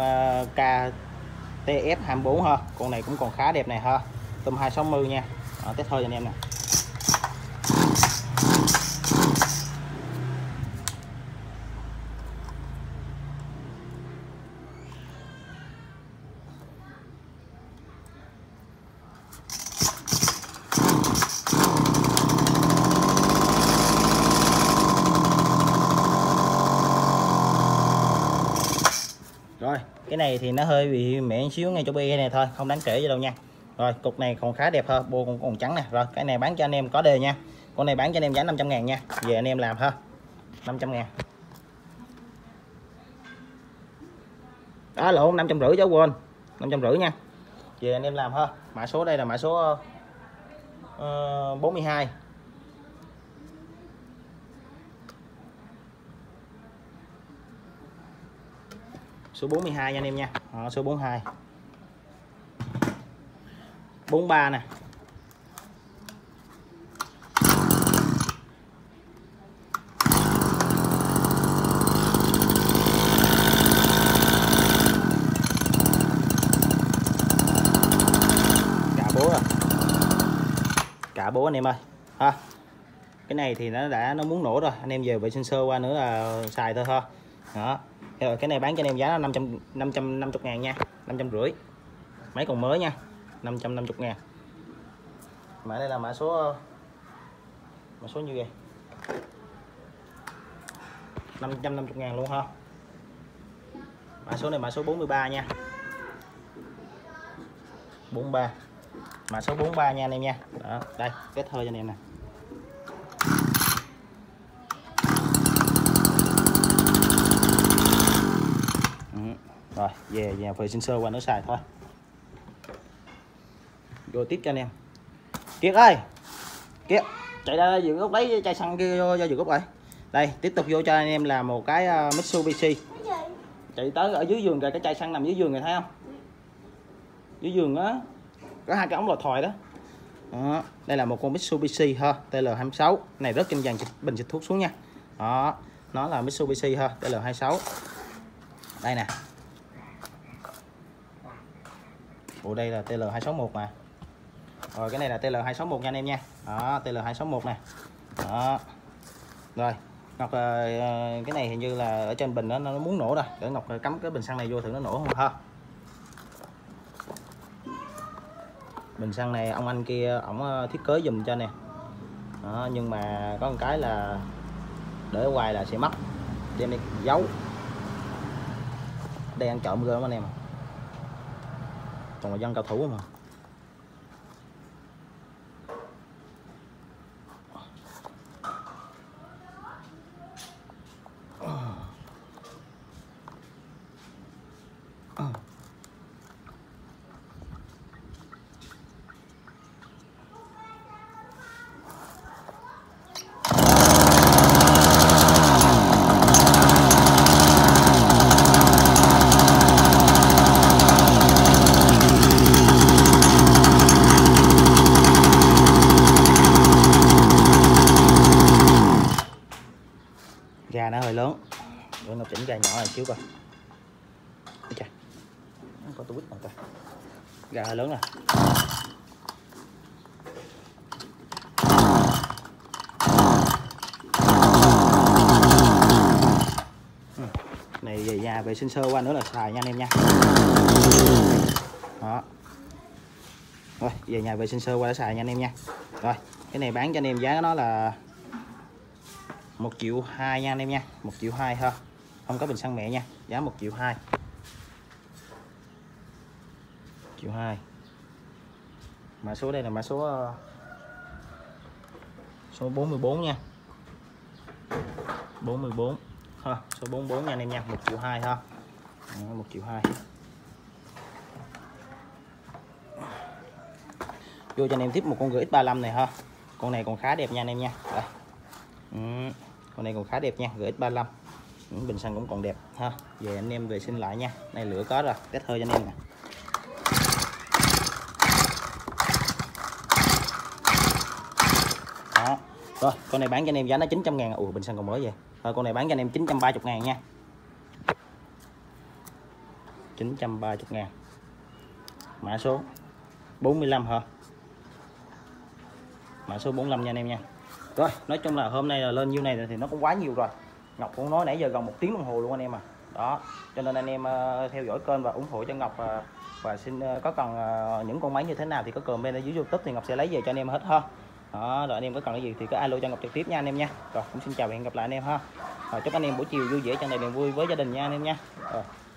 KTF24 ha. Con này cũng còn khá đẹp này ha. Tôm 260 nha. Test hơi cho anh em nè. Cái này thì nó hơi bị mẻ xíu ngay chỗ bê này thôi, không đáng kể gì đâu nha. Rồi cục này còn khá đẹp ha, bô còn trắng nè. Rồi cái này bán cho anh em có đề nha. Con này bán cho anh em giá 500.000 nha. Về anh em làm ha. 500.000. Đó lộn 550 cháu quên. 550 nha. Về anh em làm ha. Mã số đây là mã số 42. Số 42 nha anh em nha. Số 42. 43 nè. Cả bố anh em ơi ha. Cái này thì nó muốn nổ rồi, anh em về vệ sinh sơ qua nữa là xài thôi ha. Đó. Rồi cái này bán cho anh em giá là 550.000 nha, 550. Máy còn mới nha, 550.000. Mã đây là mã số như vậy, 550.000 luôn ha. Mã số này mã số 43 nha, 43. Mã số 43 nha anh em nha. Đó, đây kết hơi cho anh em nè. Rồi về nhà vệ sinh sơ qua nữa xài thôi. Vô tiếp cho anh em. Kiệt ơi, Kiệt chạy ra giường gốc lấy chai xăng kia vô giường gốc rồi. Đây tiếp tục vô cho anh em là một cái Mitsubishi. Chạy tới ở dưới giường kìa, cái chai xăng nằm dưới giường này thấy không? Dưới giường á có hai cái ống lò thòi đó. Đó, đây là một con Mitsubishi ha, TL26. Này rất trên dàn bình xịt thuốc xuống nha. Đó, nó là Mitsubishi ha, TL26. Đây nè. Ủa đây là TL261 mà. Rồi cái này là TL261 nha anh em nha. Đó, TL261 nè. Đó. Rồi, Ngọc cái này hình như là ở trên bình nó muốn nổ rồi. Để Ngọc cắm cái bình xăng này vô thử nó nổ không ha. Bình xăng này ông anh kia ổng thiết kế dùm cho nè. Đó, nhưng mà có một cái là để hoài là sẽ mất. Đem đi giấu. Đây ăn trộm ghê lắm anh em. Còn là dân cao thủ mà. Gà nó hơi lớn, để Ngọc chỉnh gà nhỏ này xíu coi. Chà, có túi này coi. Gà hơi lớn nè. Này về nhà vệ sinh sơ qua nữa là xài nha anh em nha. Đó. Rồi về nhà vệ sinh sơ qua để xài nha anh em nha. Rồi cái này bán cho anh em giá nó là 1,2 triệu nha anh em nha, 1,2 triệu ha, không có bình xăng mẹ nha, giá 1,2 triệu. 1,2 triệu. Mã số đây là mã số 44 nha, 44 ha, số 44 nha anh em nha, 1,2 triệu ha. Đó, 1,2 triệu. Vô cho anh em tiếp một con GX35 này ha, con này còn khá đẹp nha anh em nha. Đây. Con này còn khá đẹp nha, GX35. Bình xăng cũng còn đẹp ha. Về anh em vệ sinh lại nha. Này lửa có rồi, test hơi cho anh em nè. Đó. Rồi, con này bán cho anh em giá nó 900.000. Ủa bình xăng còn mới vậy. Rồi con này bán cho anh em 930.000 nha. 930.000. Mã số 45 hả? Mã số 45 nha anh em nha. Rồi, nói chung là hôm nay là lên như này thì nó cũng quá nhiều rồi. Ngọc cũng nói nãy giờ gần 1 tiếng đồng hồ luôn anh em à. Đó, cho nên anh em theo dõi kênh và ủng hộ cho Ngọc và xin có cần những con máy như thế nào thì có comment ở dưới YouTube thì Ngọc sẽ lấy về cho anh em hết ha. Đó, rồi anh em có cần cái gì thì cứ alo cho Ngọc trực tiếp nha anh em nha. Rồi, cũng xin chào và hẹn gặp lại anh em ha. Rồi, chúc anh em buổi chiều vui vẻ, tràn đầy niềm vui với gia đình nha anh em nha. Rồi.